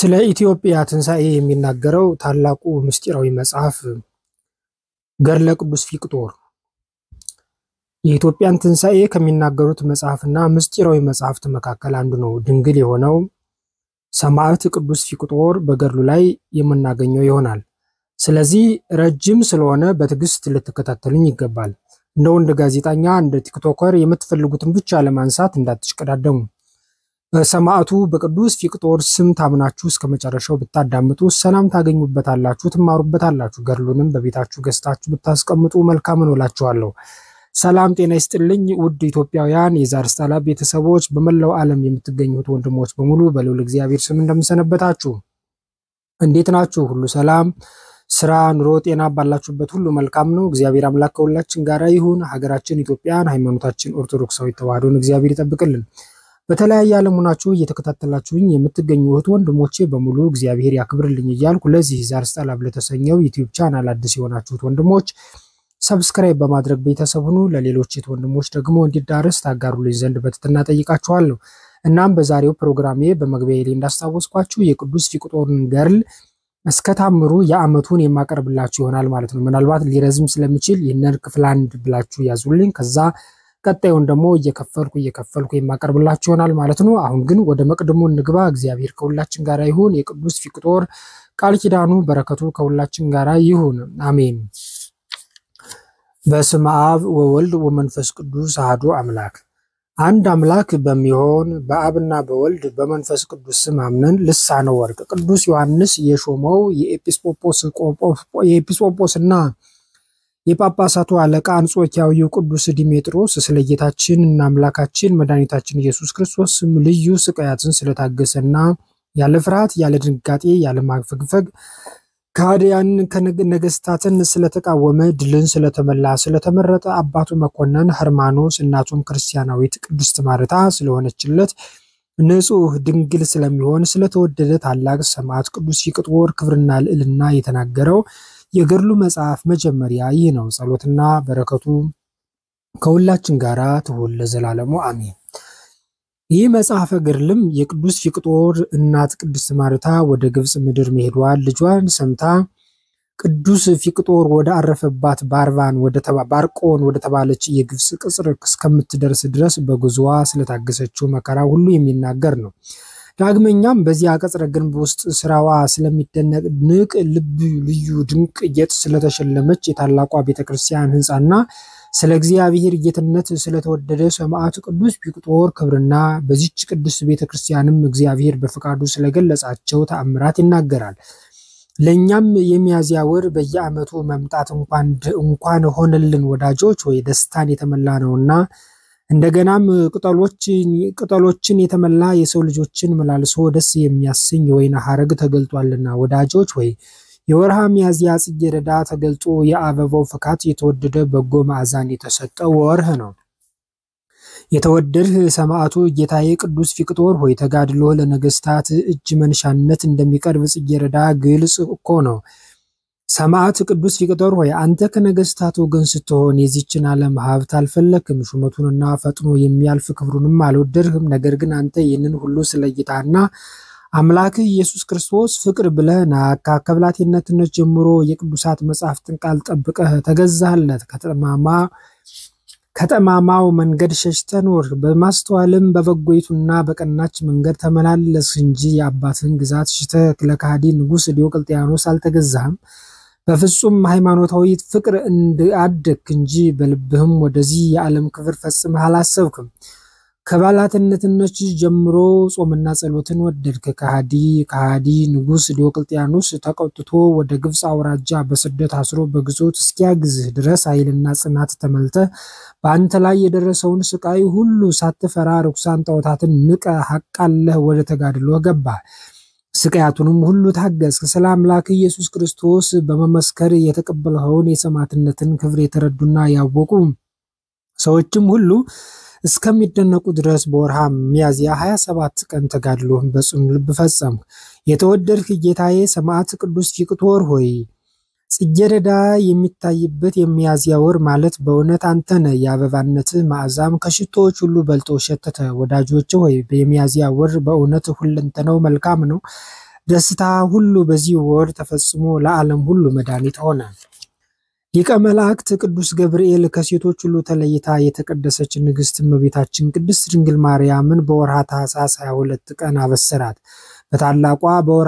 ስለ ኢትዮጵያ ትንሣኤ የሚናገረው ታላቁ ምስጢራዊ መጽሐፍ ገድለ ቅዱስ ፊቅጦር የኢትዮጵያን ትንሣኤ ከሚናገሩት መጽሐፍና ምስጢራዊ መጽሐፍት መካከል አንዱ ነው። ድንግል የሆነው ሰማዕት ቅዱስ ፊቅጦር በገድሉ ላይ የምናገኘው ይሆናል። ስለዚህ ረጅም ስለሆነ በትዕግስት ልትከታተሉኝ ይገባል። እንደ ወንድ ጋዜጠኛ እንደ ቲክቶከር የምትፈልጉትን ብቻ ለማንሳት እንዳትሽቀዳደሙ። በሰማዕቱ በቅዱስ ፊቅጦር ስም ታምናችሁ እስከ መጨረሻው ብታዳምጡ ሰላም ታገኙበታላችሁ፣ ትማሩበታላችሁ። ገድሉንም በቤታችሁ ገዝታችሁ ብታስቀምጡ መልካም ነው እላችኋለሁ። ሰላም ጤና ይስጥልኝ ውድ ኢትዮጵያውያን የዛርስታላ ቤተሰቦች፣ በመላው ዓለም የምትገኙት ወንድሞች በሙሉ በልዑል እግዚአብሔር ስም እንደምሰነበታችሁ እንዴት ናችሁ? ሁሉ ሰላም፣ ስራ፣ ኑሮ፣ ጤና ባላችሁበት ሁሉ መልካም ነው። እግዚአብሔር አምላክ ከሁላችን ጋር ይሁን። ሀገራችን ኢትዮጵያን፣ ሃይማኖታችን ኦርቶዶክሳዊ ተዋሕዶን እግዚአብሔር ይጠብቅልን። በተለያየ ዓለም ሆናችሁ እየተከታተላችሁኝ የምትገኙ ወንድሞቼ በሙሉ እግዚአብሔር ያክብርልኝ እያልኩ ለዚህ ዛርስታላ ለተሰኘው ዩቲዩብ ቻናል አዲስ የሆናችሁት ወንድሞች ሰብስክራይብ በማድረግ ቤተሰብ ሁኑ። ለሌሎች ወንድሞች ደግሞ እንዲዳረስ ታጋሩልኝ ዘንድ በትህትና ጠይቃችኋለሁ። እናም በዛሬው ፕሮግራሜ በመግቢያዬ ላይ እንዳስታወስኳችሁ የቅዱስ ፊቅጦርን ገድል እስከ ታምሩ የዓመቱን የማቀርብላችሁ ይሆናል ማለት ነው። ምናልባት ሊረዝም ስለሚችል ይህንን ክፍል 1 ብላችሁ ያዙልኝ። ከዛ ቀጣዩን ደግሞ እየከፈልኩ የማቀርብላችሁ ይሆናል ማለት ነው። አሁን ግን ወደ መቅድሙ እንግባ። እግዚአብሔር ከሁላችን ጋር ይሁን። የቅዱስ ፊቅጦር ቃል ኪዳኑ በረከቱ ከሁላችን ጋር ይሁን፣ አሜን። በስመ አብ ወወልድ ወመንፈስ ቅዱስ አሐዱ አምላክ። አንድ አምላክ በሚሆን በአብና በወልድ በመንፈስ ቅዱስ ስም አምነን ልሳነ ወርቅ ቅዱስ ዮሐንስ የሾመው የኤጲስቆጶስና የጳጳሳቱ አለቃ አንጾኪያዊው ቅዱስ ዲሜጥሮስ ስለ ጌታችንና አምላካችን መድኃኒታችን ኢየሱስ ክርስቶስ ስም ልዩ ስቃያትን ስለታገሰና ያለ ፍርሃት ያለ ድንጋጤ ያለ ማፈግፈግ ከሃዲያን ነገስታትን ስለተቃወመ ድልን ስለተመላ ስለተመረጠ አባቱ መኮንን ህርማኖስ እናቱም ክርስቲያናዊት ቅድስት ማርታ ስለሆነችለት ንጹህ ድንግል ስለሚሆን ስለተወደደ ታላቅ ሰማዕት ቅዱስ ፊቅጦር ክብርና ልዕልና የተናገረው የገድሉ መጽሐፍ መጀመሪያ ይህ ነው። ጸሎትና በረከቱ ከሁላችን ጋር ትሁን ለዘላለሙ አሜን። ይህ መጽሐፈ ገድልም የቅዱስ ፊቅጦር እናት ቅድስት ማርታ ወደ ግብጽ ምድር መሄዷን ልጇን ሰምታ ቅዱስ ፊቅጦር ወደ አረፈባት ባርቆን ወደ ተባለች የግብጽ ቅጽር እስከምትደርስ ድረስ በጉዞዋ ስለታገሰችው መከራ ሁሉ የሚናገር ነው። ዳግመኛም በዚያ ቅጽረ ግንብ ውስጥ ስራዋ ስለሚደነቅ ልዩ ድንቅ ጌጥ ስለተሸለመች የታላቋ ቤተክርስቲያን ህንጻና ስለ እግዚአብሔር ጌትነት ስለተወደደ ሰማዕት ቅዱስ ፊቅጦር ክብርና በዚች ቅዱስ ቤተክርስቲያንም እግዚአብሔር በፈቃዱ ስለገለጻቸው ተአምራት ይናገራል። ለኛም የሚያዝያ ወር በየዓመቱ መምጣት እንኳን ሆነልን ወዳጆች ወይ ደስታን የተመላ ነውና እንደገናም ቅጠሎችን የተመላ የሰው ልጆችን መላልሶ ደስ የሚያሰኝ ወይና ሐረግ ተገልጧልና ወዳጆች ወይ የወርሃ ሚያዝያ ጽጌረዳ ተገልጦ የአበባው ፍካት የተወደደ በጎ ማዕዛን የተሰጠው ወርህ ነው። የተወደድህ ሰማዕቱ ጌታዬ ቅዱስ ፊቅጦር ሆይ ተጋድሎ ለነገስታት እጅ መንሻነት እንደሚቀርብ ጽጌረዳ ግልጽ እኮ ነው። ሰማዕት ቅዱስ ፊቅጦር ሆይ አንተ ከነገስታት ወገን ስትሆን የዚችን ዓለም ሀብት አልፈለክም፣ ሹመቱንና ፈጥኖ የሚያልፍ ክብሩንም አልወደድህም። ነገር ግን አንተ ይህንን ሁሉ ስለጌታና አምላክ ኢየሱስ ክርስቶስ ፍቅር ብለህና ከብላቴነትነት ጀምሮ የቅዱሳት መጻሕፍትን ቃል ጠብቀህ ተገዛህለት። ከጠማማው መንገድ ሸሽተህ ኖር፣ በማስተዋልም በበጎይቱና በቀናች መንገድ ተመላለስ እንጂ የአባትህን ግዛት ሽተህ ለካሃዲ ንጉሥ ዲዮቅልጥያኖስ አልተገዛህም። በፍጹም ሃይማኖታዊ ፍቅር እንዳደግክ እንጂ በልብህም ወደዚህ የዓለም ክብር ፈጽመህ አላሰብክም። ከባላትነትነት ጀምሮ ጾምና ጸሎትን ወደድክ። ከሃዲ ንጉሥ ዲዮቅልጥያኖስ ተቆጥቶ ወደ ግብጽ አውራጃ በስደት አስሮ በግዞት እስኪያግዝህ ድረስ ኃይልና ጽናት ተመልተህ በአንተ ላይ የደረሰውን ስቃይ ሁሉ ሳትፈራ ርኩሳን ጣዖታትን ንቀህ ሐቃለህ ወደ ተጋድሎ ገባህ። ስቃያቱንም ሁሉ ታገስክ። ስለ አምላክ ኢየሱስ ክርስቶስ በመመስከር የተቀበልኸውን የሰማዕትነትን ክብር የተረዱና ያወቁ ሰዎችም ሁሉ እስከሚደነቁ ድረስ በወርሃ ሚያዝያ 27 ቀን ተጋድሎህን በጽኑ ልብ ፈጸምክ። የተወደድክ ጌታዬ ሰማዕት ቅዱስ ፊቅጦር ሆይ ጽጌረዳ የሚታይበት የሚያዝያ ወር ማለት በእውነት አንተ ነህ። የአበባነት ማዕዛም ከሽቶዎች ሁሉ በልጦ ሸተተ። ወዳጆች ሆይ የሚያዝያ ወር በእውነት ሁለንተናው መልካም ነው። ደስታ ሁሉ በዚህ ወር ተፈጽሞ ለዓለም ሁሉ መድኃኒት ሆነ። ሊቀ መላእክት ቅዱስ ገብርኤል ከሴቶች ሁሉ ተለይታ የተቀደሰች ንግሥት እመቤታችን ቅድስት ድንግል ማርያምን በወርሃ ታኅሳስ 22 ቀን አበሰራት። በታላቋ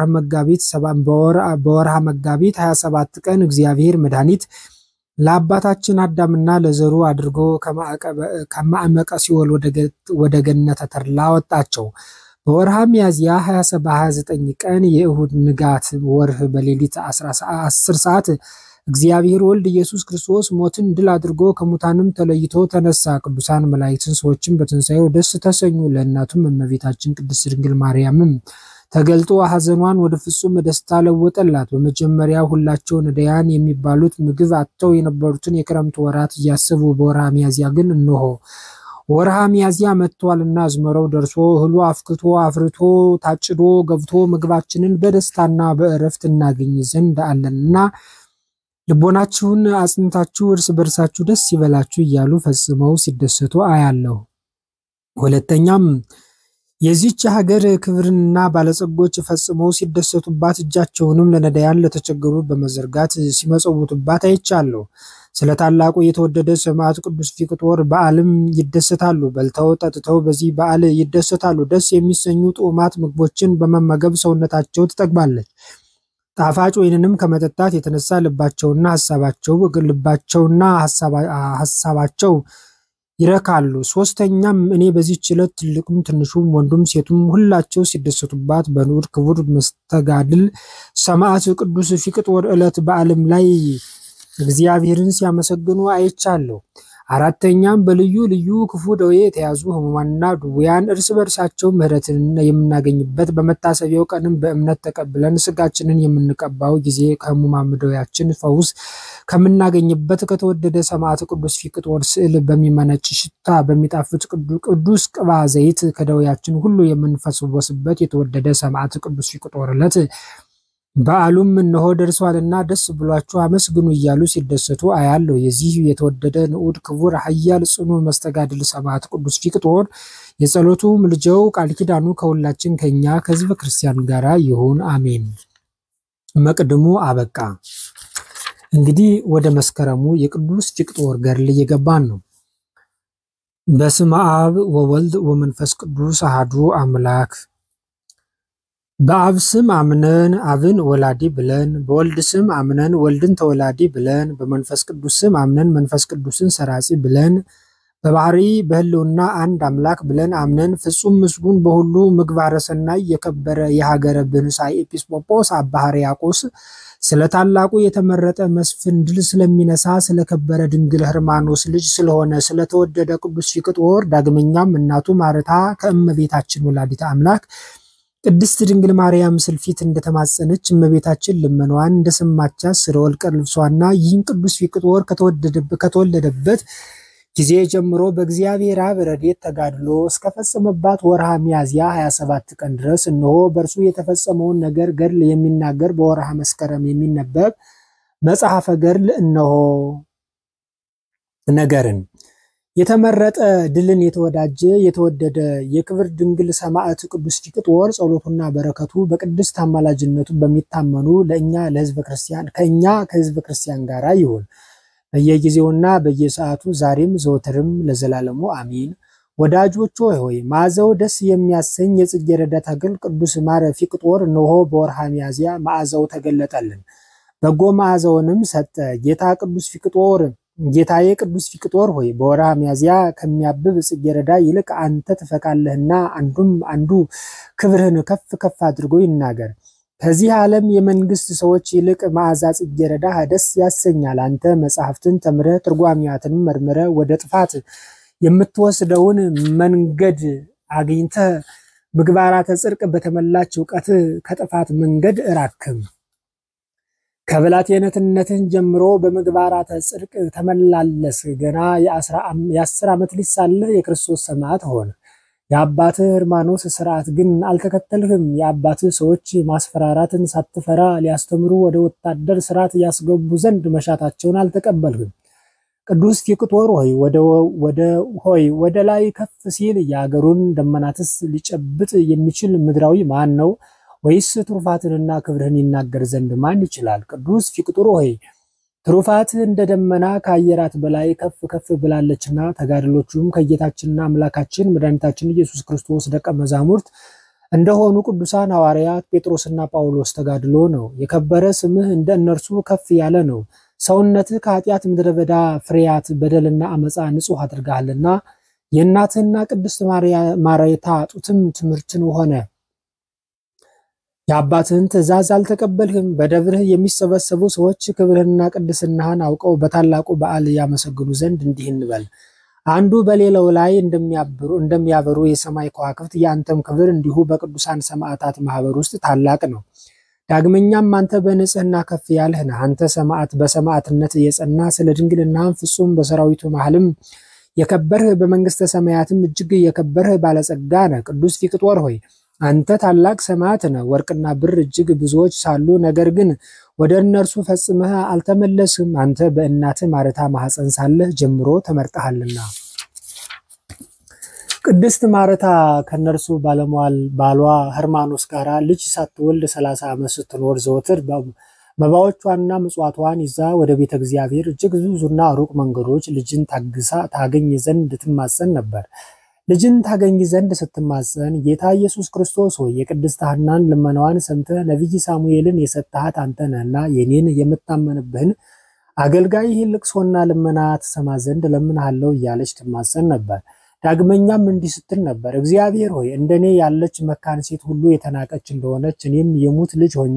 በወርሃ መጋቢት 27 ቀን እግዚአብሔር መድኃኒት ለአባታችን አዳምና ለዘሩ አድርጎ ከማዕመቀ ሲኦል ወደ ገነተ ተድላ ወጣቸው። በወርሃ ሚያዝያ 29 ቀን የእሁድ ንጋት ወርህ በሌሊት 10 ሰዓት እግዚአብሔር ወልድ ኢየሱስ ክርስቶስ ሞትን ድል አድርጎ ከሙታንም ተለይቶ ተነሳ። ቅዱሳን መላእክትን ሰዎችን በትንሣኤው ደስ ተሰኙ። ለእናቱም እመቤታችን ቅድስት ድንግል ማርያምም ተገልጦ ሐዘኗን ወደ ፍጹም ደስታ ለወጠላት። በመጀመሪያ ሁላቸው ነዳያን የሚባሉት ምግብ አጥተው የነበሩትን የክረምት ወራት እያሰቡ በወርሃ ሚያዝያ ግን እነሆ ወርሃ ሚያዝያ መጥቷልና አዝመራው ደርሶ እህሉ አፍርቶ ታጭዶ ገብቶ ምግባችንን በደስታና በእረፍት እናገኝ ዘንድ አለንና ልቦናችሁን አጽንታችሁ እርስ በርሳችሁ ደስ ይበላችሁ እያሉ ፈጽመው ሲደሰቱ አያለሁ። ሁለተኛም የዚህች ሀገር ክብርና ባለጸጎች ፈጽመው ሲደሰቱባት እጃቸውንም ለነዳያን ለተቸገሩ በመዘርጋት ሲመጸውቱባት አይቻለሁ። ስለ ታላቁ የተወደደ ሰማዕት ቅዱስ ፊቅጦር በዓልም ይደሰታሉ። በልተው ጠጥተው በዚህ በዓል ይደሰታሉ። ደስ የሚሰኙ ጡማት ምግቦችን በመመገብ ሰውነታቸው ትጠግባለች። ጣፋጭ ወይንንም ከመጠጣት የተነሳ ልባቸውና ሐሳባቸው ይረካሉ። ሶስተኛም እኔ በዚህች ዕለት ትልቁም ትንሹም ወንዱም ሴቱም ሁላቸው ሲደሰቱባት በንዑድ ክቡር መስተጋድል ሰማዕት ቅዱስ ፊቅጦር ዕለት በዓለም ላይ እግዚአብሔርን ሲያመሰግኑ አይቻለሁ። አራተኛም በልዩ ልዩ ክፉ ደዌ የተያዙ ሕሙማንና ድውያን እርስ በርሳቸው ምሕረትን የምናገኝበት በመታሰቢያው ቀንም በእምነት ተቀብለን ስጋችንን የምንቀባው ጊዜ ከሕሙማን ደዌያችን ፈውስ ከምናገኝበት ከተወደደ ሰማዕት ቅዱስ ፊቅጦር ስዕል በሚመነጭ ሽታ በሚጣፍጥ ቅዱስ ቅባ ዘይት ከደዌያችን ሁሉ የምንፈወስበት የተወደደ ሰማዕት ቅዱስ ፊቅጦር ዕለት በዓሉም እነሆ ደርሷልና ደስ ብሏችሁ አመስግኑ እያሉ ሲደሰቱ አያለሁ። የዚህ የተወደደ ንዑድ ክቡር ኃያል ጽኑ መስተጋድል ሰማዕት ቅዱስ ፊቅጦር የጸሎቱ ምልጃው ቃል ኪዳኑ ከሁላችን ከኛ ከሕዝበ ክርስቲያን ጋር ይሁን አሜን። መቅድሙ አበቃ። እንግዲህ ወደ መስከረሙ የቅዱስ ፊቅጦር ገድል እየገባን ነው። በስመ አብ ወወልድ ወመንፈስ ቅዱስ አሐዱ አምላክ። በአብ ስም አምነን አብን ወላዲ ብለን፣ በወልድ ስም አምነን ወልድን ተወላዲ ብለን፣ በመንፈስ ቅዱስ ስም አምነን መንፈስ ቅዱስን ሰራጺ ብለን፣ በባህሪ በህልውና አንድ አምላክ ብለን አምነን ፍጹም ምስጉን በሁሉ ምግባረ ሰናይ የከበረ የሀገረ ብንሳ ኤጲስቆጶስ አባ ሕርያቆስ ስለ ታላቁ የተመረጠ መስፍን ድል ስለሚነሳ ስለከበረ ድንግል ሕርማኖስ ልጅ ስለሆነ ስለተወደደ ቅዱስ ፊቅጦር ዳግመኛም እናቱ ማርታ ከእመቤታችን ወላዲተ አምላክ ቅድስት ድንግል ማርያም ስልፊት እንደተማጸነች እመቤታችን ልመናዋን እንደሰማቻት ስለ ወልቀ ልብሷና ይህን ቅዱስ ፊቅጦር ከተወለደበት ጊዜ ጀምሮ በእግዚአብሔር አብ ረድኤት ተጋድሎ እስከፈጸመባት ወርሃ ሚያዝያ 27 ቀን ድረስ እነሆ በእርሱ የተፈጸመውን ነገር ገድል የሚናገር በወርሃ መስከረም የሚነበብ መጽሐፈ ገድል እነሆ ነገርን የተመረጠ ድልን የተወዳጀ የተወደደ የክብር ድንግል ሰማዕት ቅዱስ ፊቅጦር ጸሎቱና በረከቱ በቅድስት አማላጅነቱ በሚታመኑ ለእኛ ለሕዝበ ክርስቲያን ከሕዝበ ክርስቲያን ጋር ይሁን በየጊዜውና በየሰዓቱ ዛሬም ዘወትርም ለዘላለሙ አሜን። ወዳጆች ሆይ ማዕዛው ደስ የሚያሰኝ የጽጌረዳ ተክል ቅዱስ ማረ ፊቅጦር እነሆ በወርሃ ሚያዝያ መዓዛው ተገለጠልን፣ በጎ መዓዛውንም ሰጠ። ጌታዬ ቅዱስ ፊቅጦር ሆይ በወርሃ ሚያዝያ ከሚያብብ ጽጌረዳ ይልቅ አንተ ትፈካለህና አንዱ ክብርህን ከፍ ከፍ አድርጎ ይናገር። ከዚህ ዓለም የመንግስት ሰዎች ይልቅ መዓዛ ጽጌረዳ ደስ ያሰኛል። አንተ መጽሐፍትን ተምረህ ትርጓሜያትንም መርምረህ ወደ ጥፋት የምትወስደውን መንገድ አግኝተህ ምግባራተ ጽድቅ በተመላች ዕውቀት ከጥፋት መንገድ ራክም። ከብላቴነትነትህ ጀምሮ በምግባራተ ጽድቅ ተመላለስ። ገና የ10 ዓመት ልጅ ሳለህ የክርስቶስ ሰማዕት ሆነ። የአባትህ ሕርማኖስ ሥርዓት ግን አልተከተልህም። የአባትህ ሰዎች ማስፈራራትን ሳትፈራ ሊያስተምሩ ወደ ወታደር ሥርዓት ያስገቡ ዘንድ መሻታቸውን አልተቀበልህም። ቅዱስ ፊቅጦር ሆይ ወደ ላይ ከፍ ሲል የአገሩን ደመናትስ ሊጨብጥ የሚችል ምድራዊ ማን ነው? ወይስ ትሩፋትንና ክብርህን ይናገር ዘንድ ማን ይችላል? ቅዱስ ፊቅጦር ሆይ ትሩፋት እንደ ደመና ከአየራት በላይ ከፍ ከፍ ብላለችና ተጋድሎቹም ከጌታችንና አምላካችን መድኃኒታችን ኢየሱስ ክርስቶስ ደቀ መዛሙርት እንደሆኑ ቅዱሳን ሐዋርያት ጴጥሮስና ጳውሎስ ተጋድሎ ነው። የከበረ ስምህ እንደ እነርሱ ከፍ ያለ ነው። ሰውነትህ ከኃጢአት ምድረ በዳ ፍሬያት በደልና አመፃ ንጹሕ አድርጋልና የእናትህና ቅድስት ማርያታ ጡትም ትምህርትን ሆነ። የአባትህን ትእዛዝ አልተቀበልህም። በደብርህ የሚሰበሰቡ ሰዎች ክብርህንና ቅድስናህን አውቀው በታላቁ በዓል ያመሰግኑ ዘንድ እንዲህ እንበል። አንዱ በሌላው ላይ እንደሚያበሩ የሰማይ ከዋክብት የአንተም ክብር እንዲሁ በቅዱሳን ሰማዕታት ማህበር ውስጥ ታላቅ ነው። ዳግመኛም አንተ በንጽህና ከፍ ያልህ ነህ። አንተ ሰማዕት በሰማዕትነት የጸና ስለ ድንግልናህም ፍጹም በሰራዊቱ መሃልም የከበርህ በመንግስተ ሰማያትም እጅግ የከበርህ ባለጸጋ ነህ። ቅዱስ ፊቅጦር ሆይ አንተ ታላቅ ሰማዕት ነህ። ወርቅና ብር እጅግ ብዙዎች ሳሉ ነገር ግን ወደ እነርሱ ፈጽመህ አልተመለስም። አንተ በእናትህ ማርታ ማህፀን ሳለህ ጀምሮ ተመርጠሃልና። ቅድስት ማርታ ከነርሱ ባለሟል ባሏ ህርማኖስ ጋራ ልጅ ሳትወልድ 30 ዓመት ስትኖር ዘወትር መባዎቿንና ምጽዋቷን ይዛ ወደ ቤተ እግዚአብሔር እጅግ ብዙና ሩቅ መንገዶች ልጅን ታገኝ ዘንድ ትማጸን ነበር። ልጅን ታገኝ ዘንድ ስትማጸን ጌታ ኢየሱስ ክርስቶስ ሆይ የቅድስት ሐናን ልመናዋን ሰምተህ ነቢይ ሳሙኤልን የሰጣሃት አንተ ነህና የኔን የምታመንብህን አገልጋይህን ልቅሶና ልመና ትሰማ ዘንድ ለምንሃለው እያለች ትማጸን ነበር። ዳግመኛም እንዲህ ስትል ነበር። እግዚአብሔር ሆይ እንደኔ ያለች መካን ሴት ሁሉ የተናቀች እንደሆነች እኔም የሙት ልጅ ሆኜ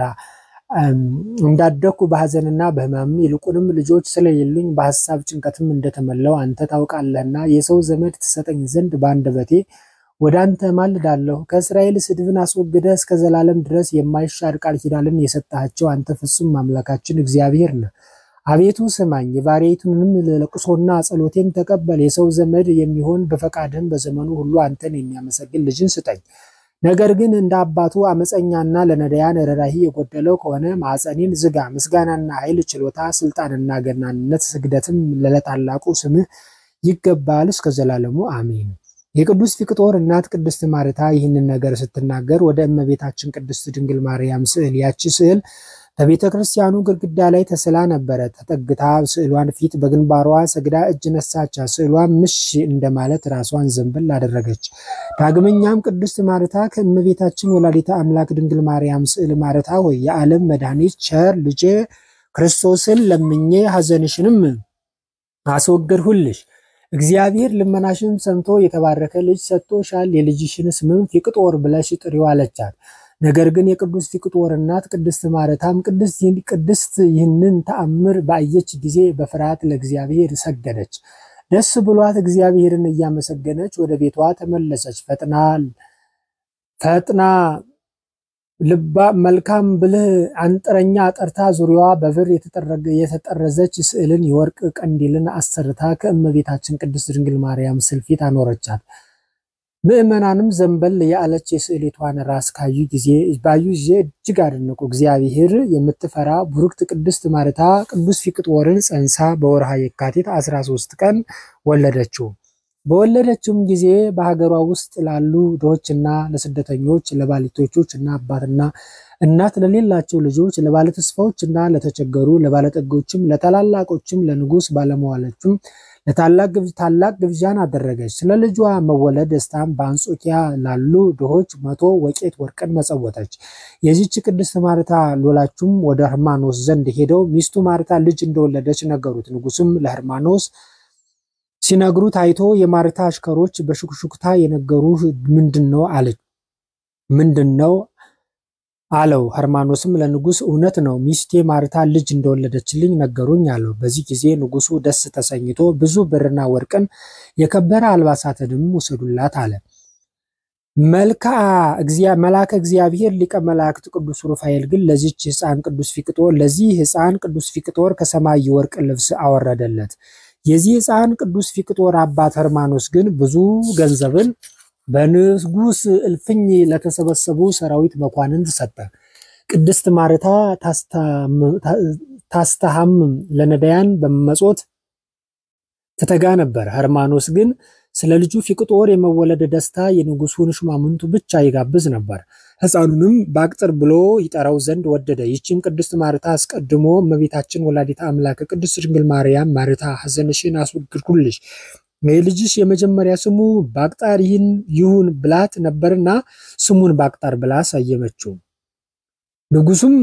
እንዳደኩ በሐዘንና በሕማም ይልቁንም ልጆች ስለሌሉኝ በሐሳብ ጭንቀትም እንደተመላው አንተ ታውቃለህና የሰው ዘመድ ትሰጠኝ ዘንድ በአንደበቴ ወደ አንተ ማልዳለሁ። ከእስራኤል ስድብን አስወግደህ እስከ ዘላለም ድረስ የማይሻር ቃል ኪዳንን የሰጣቸው አንተ ፍጹም አምላካችን እግዚአብሔር ነህ። አቤቱ ስማኝ፣ የባሪያይቱንም ለቅሶና ጸሎቴን ተቀበል። የሰው ዘመድ የሚሆን በፈቃድህም በዘመኑ ሁሉ አንተን የሚያመሰግን ልጅን ስጠኝ። ነገር ግን እንደ አባቱ አመፀኛና ለነዳያን ርኅራኄ የጎደለው ከሆነ ማኅፀኔን ዝጋ። ምስጋናና ኃይል፣ ችሎታ፣ ስልጣንና ገናንነት፣ ስግደትም ለታላቁ ስምህ ይገባል እስከ ዘላለሙ አሜን። የቅዱስ ፊቅጦር እናት ቅድስት ማርታ ይህንን ነገር ስትናገር ወደ እመቤታችን ቅድስት ድንግል ማርያም ስዕል ያቺ ስዕል በቤተ ክርስቲያኑ ግድግዳ ላይ ተስላ ነበረ። ተጠግታ ስዕሏን ፊት በግንባሯ ሰግዳ እጅ ነሳቻ። ስዕሏን ምሽ እንደማለት ራሷን ዘንበል አደረገች። ዳግመኛም ቅድስት ማርታ ከእመቤታችን ወላዲተ አምላክ ድንግል ማርያም ስዕል ማርታ ሆይ የዓለም መድኃኒት ቸር ልጄ ክርስቶስን ለምኜ ሐዘንሽንም አስወገድሁልሽ። እግዚአብሔር ልመናሽን ሰምቶ የተባረከ ልጅ ሰጥቶሻል። የልጅሽን ስምም ፊቅጦር ብለሽ ጥሪው አለቻት። ነገር ግን የቅዱስ ፊቅጦር እናት ቅድስት ማርታም ቅድስት ይህንን ተአምር ባየች ጊዜ በፍርሃት ለእግዚአብሔር ሰገደች። ደስ ብሏት እግዚአብሔርን እያመሰገነች ወደ ቤቷ ተመለሰች። ፈጥና ልባ መልካም ብልህ አንጥረኛ ጠርታ ዙሪያዋ በብር የተጠረዘች ስዕልን የወርቅ ቀንዲልን አሰርታ ከእመቤታችን ቅድስት ድንግል ማርያም ስዕል ፊት አኖረቻት። ምእመናንም ዘንበል ያለች የስዕሊቷን ራስ ባዩ ጊዜ እጅግ አደነቁ። እግዚአብሔር የምትፈራ ቡርክት ቅድስት ማርታ ቅዱስ ፊቅጦርን ጸንሳ በወርሃ የካቲት 13 ቀን ወለደችው። በወለደችውም ጊዜ በሀገሯ ውስጥ ላሉ ድሆችና ለስደተኞች፣ ለባለቴቶችና አባትና እናት ለሌላቸው ልጆች፣ ለባለተስፋዎችና ለተቸገሩ፣ ለባለጠጎችም፣ ለታላላቆችም፣ ለንጉስ ባለመዋሎችም ታላቅ ግብዣን አደረገች። ስለ ልጇ መወለድ ደስታም በአንጾኪያ ላሉ ድሆች 100 ወቄት ወርቅን መጸወተች። የዚች ቅድስት ማርታ ሎላቹም ወደ ህርማኖስ ዘንድ ሄደው ሚስቱ ማርታ ልጅ እንደወለደች ነገሩት። ንጉስም ለህርማኖስ ሲነግሩት አይቶ የማርታ አሽከሮች በሹክሹክታ የነገሩህ ምንድነው አለች። ምንድነው አለው። ህርማኖስም ለንጉስ እውነት ነው፣ ሚስቴ ማርታ ልጅ እንደወለደችልኝ ነገሩኝ አለው። በዚህ ጊዜ ንጉሱ ደስ ተሰኝቶ ብዙ ብርና ወርቅን የከበረ አልባሳትንም ወሰዱላት አለ። መልአከ እግዚአብሔር ሊቀ መላእክት ቅዱስ ሩፋኤል ግን ለዚህ ሕፃን ቅዱስ ፊቅጦር ከሰማይ የወርቅ ልብስ አወረደለት። የዚህ ሕፃን ቅዱስ ፊቅጦር አባት ህርማኖስ ግን ብዙ ገንዘብን በንጉስ እልፍኝ ለተሰበሰቡ ሰራዊት መኳንንት ሰጠ። ቅድስት ማርታ ታስተሃምም ለነዳያን በመጾት ተተጋ ነበር። ህርማኖስ ግን ስለ ልጁ ፊቅጦር የመወለድ ደስታ የንጉሱን ሹማምንቱ ብቻ ይጋብዝ ነበር። ሕፃኑንም ባቅጥር ብሎ ይጠራው ዘንድ ወደደ። ይህችም ቅድስት ማርታ አስቀድሞ እመቤታችን ወላዲተ አምላክ ቅድስት ድንግል ማርያም ማርታ ሐዘንሽን አስወግድኩልሽ የልጅሽ የመጀመሪያ ስሙ ባቅጣር ይሁን ብላት ነበርና ስሙን ባቅጣር ብላ ሰየመችው። ንጉሱም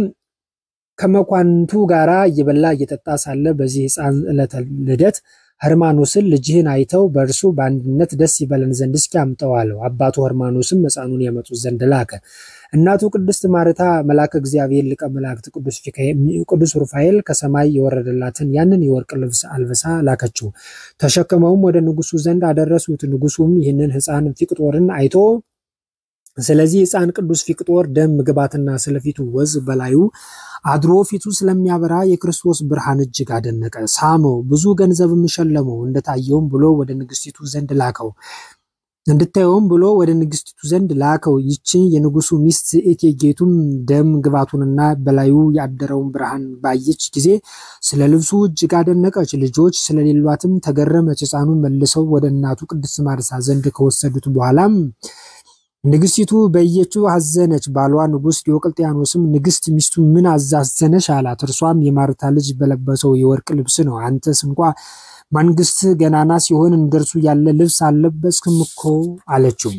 ከመኳንንቱ ጋራ እየበላ እየጠጣ ሳለ በዚህ ሕፃን ዕለተ ልደት ሄርማኖስን ልጅህን አይተው በእርሱ በአንድነት ደስ ይበለን ዘንድ እስኪ አምጠው አለው። አባቱ ሄርማኖስም ሕፃኑን ያመጡት ዘንድ ላከ። እናቱ ቅድስት ማርታ መልአከ እግዚአብሔር ሊቀ መላእክት ቅዱስ ሩፋኤል ከሰማይ የወረደላትን ያንን የወርቅ ልብስ አልብሳ ላከችው። ተሸክመውም ወደ ንጉሱ ዘንድ አደረሱት። ንጉሱም ይህንን ሕፃን ፊቅጦርን አይቶ ስለዚህ ሕፃን ቅዱስ ፊቅጦር ደም ምግባትና ስለፊቱ ወዝ በላዩ አድሮ ፊቱ ስለሚያበራ የክርስቶስ ብርሃን እጅግ አደነቀ። ሳመው፣ ብዙ ገንዘብም ሸለመው። እንደታየውም ብሎ ወደ ንግስቲቱ ዘንድ ላከው። እንድታየውም ብሎ ወደ ንግስቲቱ ዘንድ ላከው። ይቺ የንጉሱ ሚስት እቴጌቱም ደም ግባቱንና በላዩ ያደረውን ብርሃን ባየች ጊዜ ስለ ልብሱ እጅግ አደነቀች። ልጆች ስለሌሏትም ተገረመች። ሕፃኑን መልሰው ወደ እናቱ ቅድስት ማርታ ዘንድ ከወሰዱት በኋላም ንግስቲቱ በየችው አዘነች። ባሏ ንጉስ ዲዮቅልጥያኖስም ንግስት ሚስቱ ምን አዛዘነሽ አላት። እርሷም የማርታ ልጅ በለበሰው የወርቅ ልብስ ነው። አንተስ እንኳ መንግስት ገናና ሲሆን እንደርሱ ያለ ልብስ አልለበስክም እኮ አለችው።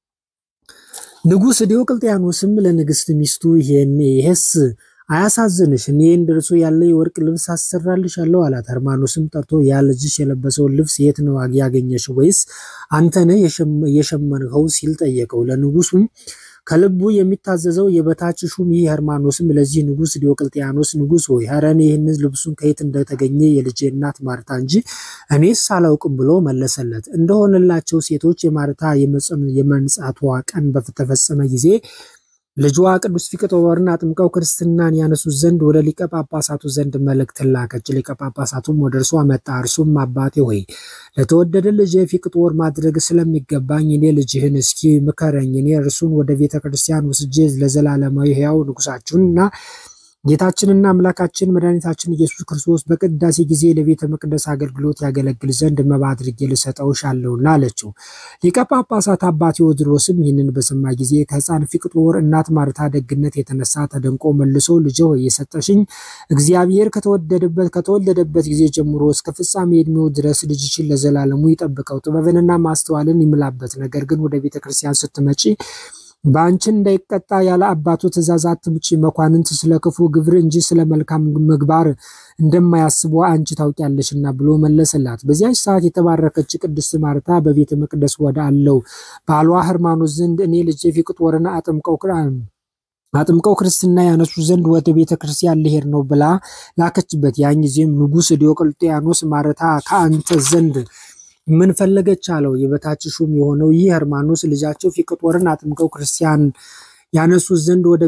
ንጉስ ዲዮቅልጥያኖስም ለንግስት ሚስቱ ይሄስ አያሳዝንሽ? እኔ እንደርሱ ያለ የወርቅ ልብስ አሰራልሻለሁ አላት። ሄርማኖስም ጠርቶ ያ ልጅሽ የለበሰውን ልብስ የት ነው ያገኘሽ? ወይስ አንተ ነህ የሸመንኸው ሲል ጠየቀው። ለንጉሱም ከልቡ የሚታዘዘው የበታች ሹም ይህ ሄርማኖስም ለዚህ ንጉስ ዲዮቅልጥያኖስ ንጉስ ሆይ ሐረን ይህን ልብሱን ከየት እንደተገኘ የልጄ እናት ማርታ እንጂ እኔስ አላውቅም ብሎ መለሰለት። እንደሆነላቸው ሴቶች የማርታ የመንጻቷ ቀን በተፈጸመ ጊዜ ልጇ ቅዱስ ፊቅጦርን አጥምቀው ክርስትናን ያነሱት ዘንድ ወደ ሊቀ ጳጳሳቱ ዘንድ መልእክት ላከች። ሊቀ ጳጳሳቱም ወደ እርሷ መጣ። እርሱም አባቴ ሆይ ለተወደደ ልጅ ፊቅጦር ማድረግ ስለሚገባኝ እኔ ልጅህን እስኪ ምከረኝ። እኔ እርሱን ወደ ቤተ ክርስቲያን ወስጄ ለዘላለማዊ ሕያው ንጉሳችሁንና ጌታችንና አምላካችን መድኃኒታችን ኢየሱስ ክርስቶስ በቅዳሴ ጊዜ ለቤተ መቅደስ አገልግሎት ያገለግል ዘንድ መባ አድርጌ ልሰጠው ሻለውና አለችው። ሊቀ ጳጳሳት አባ ቴዎድሮስም ይህንን በሰማ ጊዜ ከሕፃን ፊቅጦር እናት ማርታ ደግነት የተነሳ ተደንቆ መልሶ ልጄ ሆይ የሰጠሽኝ እግዚአብሔር ከተወለደበት ጊዜ ጀምሮ እስከ ፍጻሜ ዕድሜው ድረስ ልጅሽን ለዘላለሙ ይጠብቀው፣ ጥበብንና ማስተዋልን ይምላበት። ነገር ግን ወደ ቤተ ክርስቲያን ስትመጪ በአንቺ እንዳይቀጣ ያለ አባቱ ትእዛዝ አትምጪ። መኳንንት ስለ ክፉ ግብር እንጂ ስለ መልካም ምግባር እንደማያስቡ አንቺ ታውቂያለሽና ብሎ መለሰላት። በዚያች ሰዓት የተባረከች ቅድስት ማርታ በቤተ መቅደስ ወደ አለው ባሏ ሄርማኖስ ዘንድ እኔ ልጄ ፊቅጦርን አጥምቀው ክርስትና ያነሱ ዘንድ ወደ ቤተ ክርስቲያን ልሄድ ነው ብላ ላከችበት። ያን ጊዜም ንጉስ ዲዮቅልጥያኖስ ማርታ ከአንተ ዘንድ ምን ፈለገች አለው። የበታች ሹም የሆነው ይህ ሄርማኖስ ልጃቸው ፊቅጦርን አጥምቀው ክርስቲያን ያነሱት ዘንድ ወደ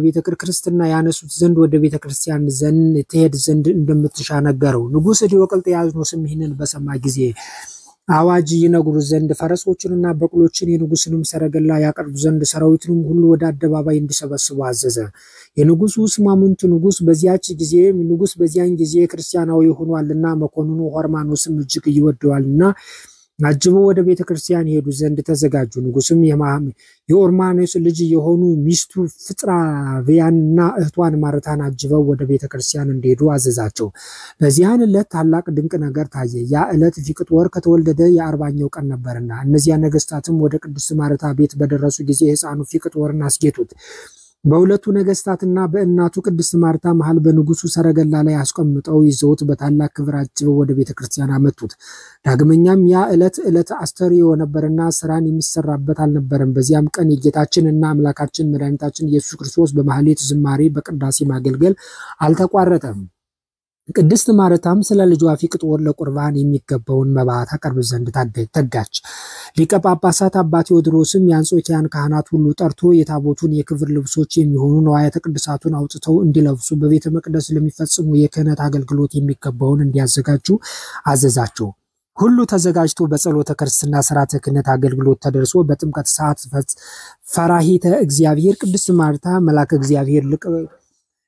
ቤተ ክርስቲያን ዘንድ ትሄድ ዘንድ እንደምትሻ ነገረው። ንጉስ ዲዮቅልጥያኖስም ይህንን በሰማ ጊዜ አዋጅ ይነግሩ ዘንድ ፈረሶችንና በቅሎችን የንጉስንም ሰረገላ ያቀርቡ ዘንድ ሰራዊቱንም ሁሉ ወደ አደባባይ እንዲሰበስቡ አዘዘ። የንጉሱ ስማሙንት ንጉስ በዚያን ጊዜ ክርስቲያናዊ ሆኗልና መኮንኑ ሄርማኖስም እጅግ ይወደዋልና አጅበው ወደ ቤተ ክርስቲያን ሄዱ ዘንድ ተዘጋጁ። ንጉስም የኦርማኖስ ልጅ የሆኑ ሚስቱ ፍጥራቪያንና እህቷን ማርታን አጅበው ወደ ቤተ ክርስቲያን እንዲሄዱ አዘዛቸው። በዚያን ዕለት ታላቅ ድንቅ ነገር ታየ። ያ ዕለት ፊቅጦር ከተወለደ የ40ኛው ቀን ነበርና እነዚያ ነገስታትም ወደ ቅድስት ማርታ ቤት በደረሱ ጊዜ ሕፃኑ ፊቅጦርን አስጌጡት። በሁለቱ ነገስታትና በእናቱ ቅድስት ማርታ መሃል በንጉሱ ሰረገላ ላይ አስቀምጠው ይዘውት በታላቅ ክብር አጅበው ወደ ቤተ ክርስቲያን አመጡት። ዳግመኛም ያ ዕለት አስተርዮ ነበርና ስራን የሚሰራበት አልነበረም። በዚያም ቀን የጌታችንና አምላካችን መድኃኒታችን ኢየሱስ ክርስቶስ በማህሌት ዝማሬ በቅዳሴ ማገልገል አልተቋረጠም። ቅድስት ማርታም ስለ ልጇ ፊቅጦር ለቁርባን የሚገባውን መባ ታቀርብ ዘንድ ተጋች። ሊቀ ጳጳሳት አባ ቴዎድሮስም የአንጾኪያን ካህናት ሁሉ ጠርቶ የታቦቱን የክብር ልብሶች የሚሆኑ ንዋያተ ቅድሳቱን አውጥተው እንዲለብሱ በቤተ መቅደስ ለሚፈጽሙ የክህነት አገልግሎት የሚገባውን እንዲያዘጋጁ አዘዛቸው። ሁሉ ተዘጋጅቶ በጸሎተ ክርስትና ሥርዓተ ክህነት አገልግሎት ተደርሶ በጥምቀት ሰዓት ፈራሂተ እግዚአብሔር ቅድስት ማርታ መልአከ እግዚአብሔር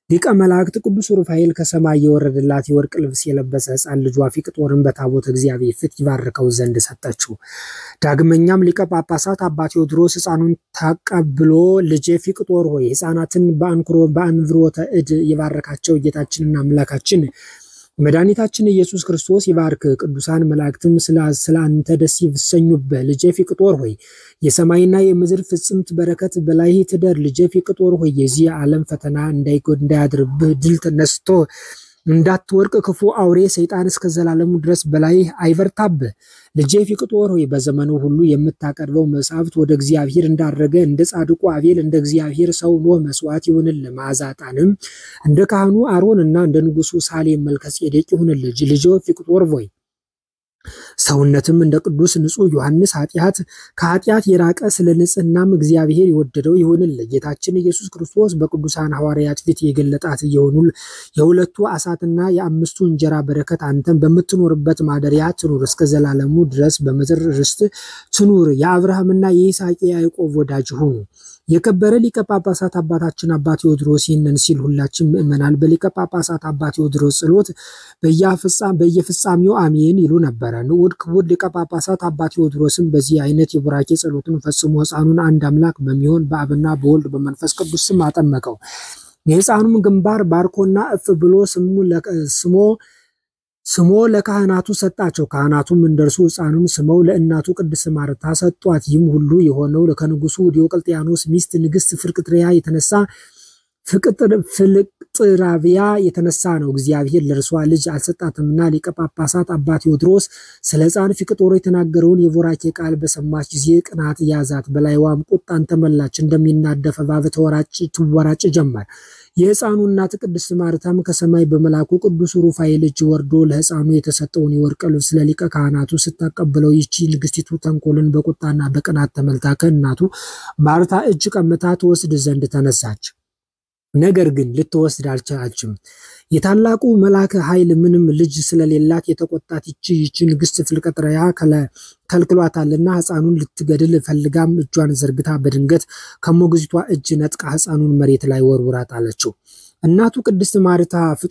ሊቀ መላእክት ቅዱስ ሩፋኤል ከሰማይ የወረደላት የወርቅ ልብስ የለበሰ ሕፃን ልጇ ፊቅጦርን በታቦተ እግዚአብሔር ፊት ይባርከው ዘንድ ሰጠችው። ዳግመኛም ሊቀ ጳጳሳት አባ ቴዎድሮስ ሕፃኑን ተቀብሎ ልጄ ፊቅጦር ሆይ ሕፃናትን በአንክሮተ እድ የባረካቸው ጌታችንና አምላካችን መድኃኒታችን ኢየሱስ ክርስቶስ ይባርክ። ቅዱሳን መላእክትም ስላንተ ደስ ይሰኙብህ። ልጄ ፊቅጦር ሆይ የሰማይና የምድር ፍጽምት በረከት በላይህ ትደር። ልጄ ፊቅጦር ሆይ የዚህ ዓለም ፈተና እንዳያድርብህ ድል ተነስቶ እንዳትወርቅ ክፉ አውሬ ሰይጣን እስከ ዘላለሙ ድረስ በላይህ አይበርታብህ። ልጄ ፊቅጦር ሆይ በዘመኑ ሁሉ የምታቀርበው መስዋዕት ወደ እግዚአብሔር እንዳረገ እንደ ጻድቁ አቤል እንደ እግዚአብሔር ሰው ኖህ መስዋዕት ይሁንልህ። መዓዛ ዕጣንም እንደ ካህኑ አሮንና እንደ ንጉሱ ሳሌም መልከጼዴቅ ይሁንልህ። ልጄ ፊቅጦር ሆይ ሰውነትም እንደ ቅዱስ ንጹሕ ዮሐንስ ከኃጢአት የራቀ ስለ ንጽሕናም እግዚአብሔር የወደደው ይሁንልህ። ጌታችን ኢየሱስ ክርስቶስ በቅዱሳን ሐዋርያት ፊት የገለጣት የሁለቱ ዓሣትና የአምስቱ እንጀራ በረከት አንተም በምትኖርበት ማደሪያ ትኑር፣ እስከ ዘላለሙ ድረስ በምድር ርስት ትኑር። የአብርሃምና የይስሐቅ የያዕቆብ ወዳጅ ሁኑ። የከበረ ሊቀ ጳጳሳት አባታችን አባ ቴዎድሮስ ይህንን ሲል ሁላችን ምእመናን በሊቀ ጳጳሳት አባ ቴዎድሮስ ጸሎት በየፍጻሜው አሜን ይሉ ነበር። ንዑድ ክቡር ሊቀ ጳጳሳት አባ ቴዎድሮስም በዚህ አይነት የቡራኬ ጸሎትን ፈጽሞ ሕፃኑን አንድ አምላክ በሚሆን በአብና በወልድ በመንፈስ ቅዱስ ስም አጠመቀው። የሕፃኑም ግንባር ባርኮና እፍ ብሎ ስሞ ለካህናቱ ሰጣቸው። ካህናቱም እንደርሱ ሕፃኑን ስመው ለእናቱ ቅድስት ማርታ ሰጧት። ይህም ሁሉ የሆነው ከንጉሱ ዲዮቅልጥያኖስ ሚስት ንግሥት ፍልቅጥራቪያ የተነሳ ነው። እግዚአብሔር ለእርሷ ልጅ አልሰጣትምና ሊቀ ጳጳሳት አባ ቴዎድሮስ ስለ ሕፃን ፊቅጦር የተናገረውን የቡራኬ ቃል በሰማች ጊዜ ቅናት ያዛት፣ በላይዋም ቁጣን ተመላች። እንደሚናደፍ እባብ ትወራጭ ጀመር። የሕፃኑ እናት ቅድስት ማርታም ከሰማይ በመላኩ ቅዱስ ሩፋኤል እጅ ወርዶ ለሕፃኑ የተሰጠውን የወርቅ ልብስ ለሊቀ ካህናቱ ስታቀብለው ይቺ ንግሥቲቱ ተንኮልን በቁጣና በቅናት ተመልታ ከእናቱ ማርታ እጅ ቀምታ ትወስድ ዘንድ ተነሳች። ነገር ግን ልትወስድ አልቻለችም። የታላቁ መልአክ ኃይል ምንም ልጅ ስለሌላት የተቆጣት ይቺ ንግሥት ፍልቅጥራያ ከልክሏታልና ሕፃኑን ልትገድል ፈልጋም እጇን ዘርግታ በድንገት ከሞግዚቷ እጅ ነጥቃ ሕፃኑን መሬት ላይ ወርውራ ጣለችው። እናቱ ቅድስት ማርታ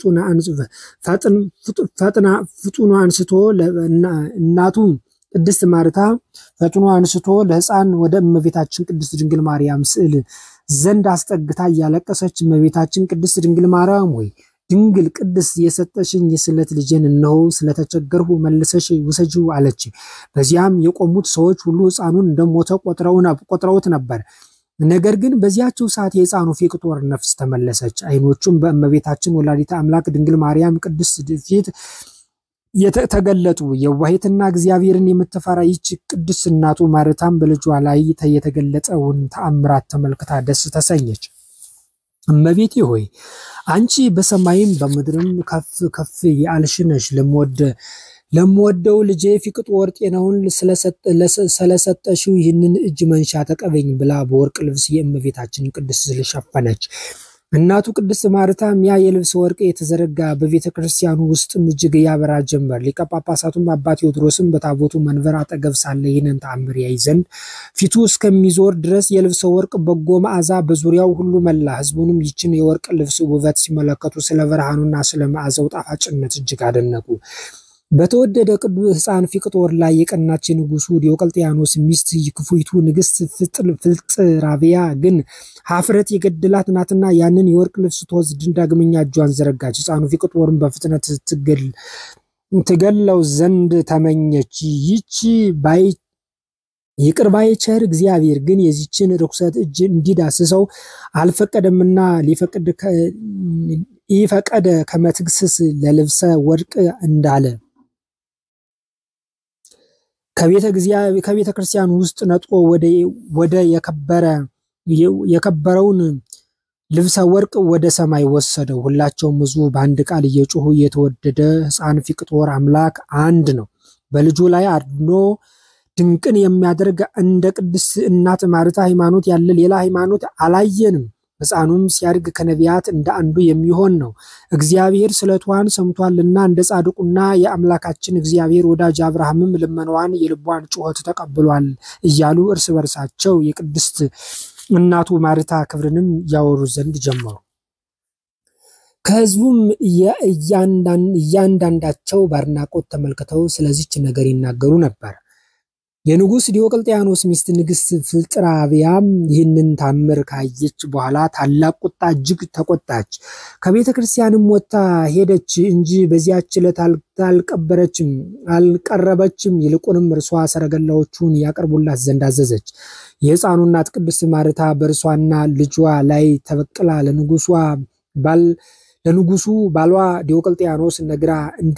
ፈጥኖ አንስቶ ለሕፃን ወደ እመቤታችን ቅድስት ድንግል ማርያም ስዕል ዘንድ አስጠግታ እያለቀሰች እመቤታችን ቅድስት ድንግል ማርያም ወይ ድንግል ቅድስት የሰጠሽኝ የስለት ልጄን እነሆ ስለተቸገርሁ መልሰሽ ውሰጂው አለች። በዚያም የቆሙት ሰዎች ሁሉ ሕፃኑን እንደሞተ ቆጥረውት ነበር። ነገር ግን በዚያቸው ሰዓት የሕፃኑ ፊቅጦር ነፍስ ተመለሰች። ዓይኖቹም በእመቤታችን ወላዲተ አምላክ ድንግል ማርያም ቅድስት ፊት የተገለጡ። የዋሂትና እግዚአብሔርን የምትፈራ ይህች ቅድስት እናቱ ማርታም በልጇ ላይ የተገለጠውን ተአምራት ተመልክታ ደስ ተሰኘች። እመቤቴ ሆይ አንቺ በሰማይም በምድርም ከፍ ያልሽ ነሽ። ለምወደው ልጄ ፊቅጦር ጤናውን ስለሰጠሽው ይህንን እጅ መንሻ ተቀበኝ ብላ በወርቅ ልብስ የእመቤታችን ቅድስት ሸፈነች። እናቱ ቅድስት ማርታም ያ የልብስ ወርቅ የተዘረጋ በቤተ ክርስቲያኑ ውስጥም እጅግ ያበራ ጀመር። ሊቀ ጳጳሳቱም አባ ቴዎድሮስም በታቦቱ መንበር አጠገብ ሳለ ይህንን ተአምር ያይ ዘንድ ፊቱ እስከሚዞር ድረስ የልብስ ወርቅ በጎ መዓዛ በዙሪያው ሁሉ መላ። ሕዝቡንም ይችን የወርቅ ልብስ ውበት ሲመለከቱ ስለ ብርሃኑና ስለ መዓዛው ጣፋጭነት እጅግ አደነቁ። በተወደደ ቅዱስ ሕፃን ፊቅጦር ላይ የቀናች ንጉሱ ዲዮቅልጥያኖስ ሚስት ክፉይቱ ንግሥት ፍልቅጥራቪያ ግን ኀፍረት የገደላት ናትና ያንን የወርቅ ልብስ ትወስድ ዳግመኛ እጇን ዘረጋች። ሕፃኑ ፊቅጦርን በፍጥነት ትገለው ዘንድ ተመኘች። ይቅር ባይ ቸር እግዚአብሔር ግን የዚችን ርኩሰት እጅ እንዲዳስሰው አልፈቀደምና ይፈቀደ ከመትግስስ ለልብሰ ወርቅ እንዳለ ከቤተ ክርስቲያን ውስጥ ነጥቆ ወደ የከበረውን ልብሰ ወርቅ ወደ ሰማይ ወሰደው። ሁላቸውም ሕዝቡ በአንድ ቃል እየጮሁ የተወደደ ሕፃን ፊቅጦር አምላክ አንድ ነው፣ በልጁ ላይ አድኖ ድንቅን የሚያደርግ እንደ ቅድስት እናት ማርታ ሃይማኖት ያለ ሌላ ሃይማኖት አላየንም። ሕፃኑም ሲያድግ ከነቢያት እንደ አንዱ የሚሆን ነው። እግዚአብሔር ስለቷን ሰምቷልና እንደ ጻድቁና የአምላካችን እግዚአብሔር ወዳጅ አብርሃምም ልመናዋን የልቧን ጩኸት ተቀብሏል እያሉ እርስ በርሳቸው የቅድስት እናቱ ማርታ ክብርንም ያወሩ ዘንድ ጀመሩ። ከህዝቡም እያንዳንዳቸው ባርናቆት ተመልክተው ስለዚች ነገር ይናገሩ ነበር። የንጉስ ዲዮቅልጥያኖስ ሚስት ንግስት ፍልጥራቢያም ይህንን ታምር ካየች በኋላ ታላቅ ቁጣ እጅግ ተቆጣች። ከቤተ ክርስቲያንም ወጥታ ሄደች እንጂ በዚያች ዕለት አልቀረበችም። ይልቁንም እርሷ ሰረገላዎቹን ያቀርቡላት ዘንድ አዘዘች። የሕፃኑ እናት ቅድስት ማርታ በእርሷና ልጇ ላይ ተበቅላ ለንጉሱ ባሏ ዲዮቅልጥያኖስ ነግራ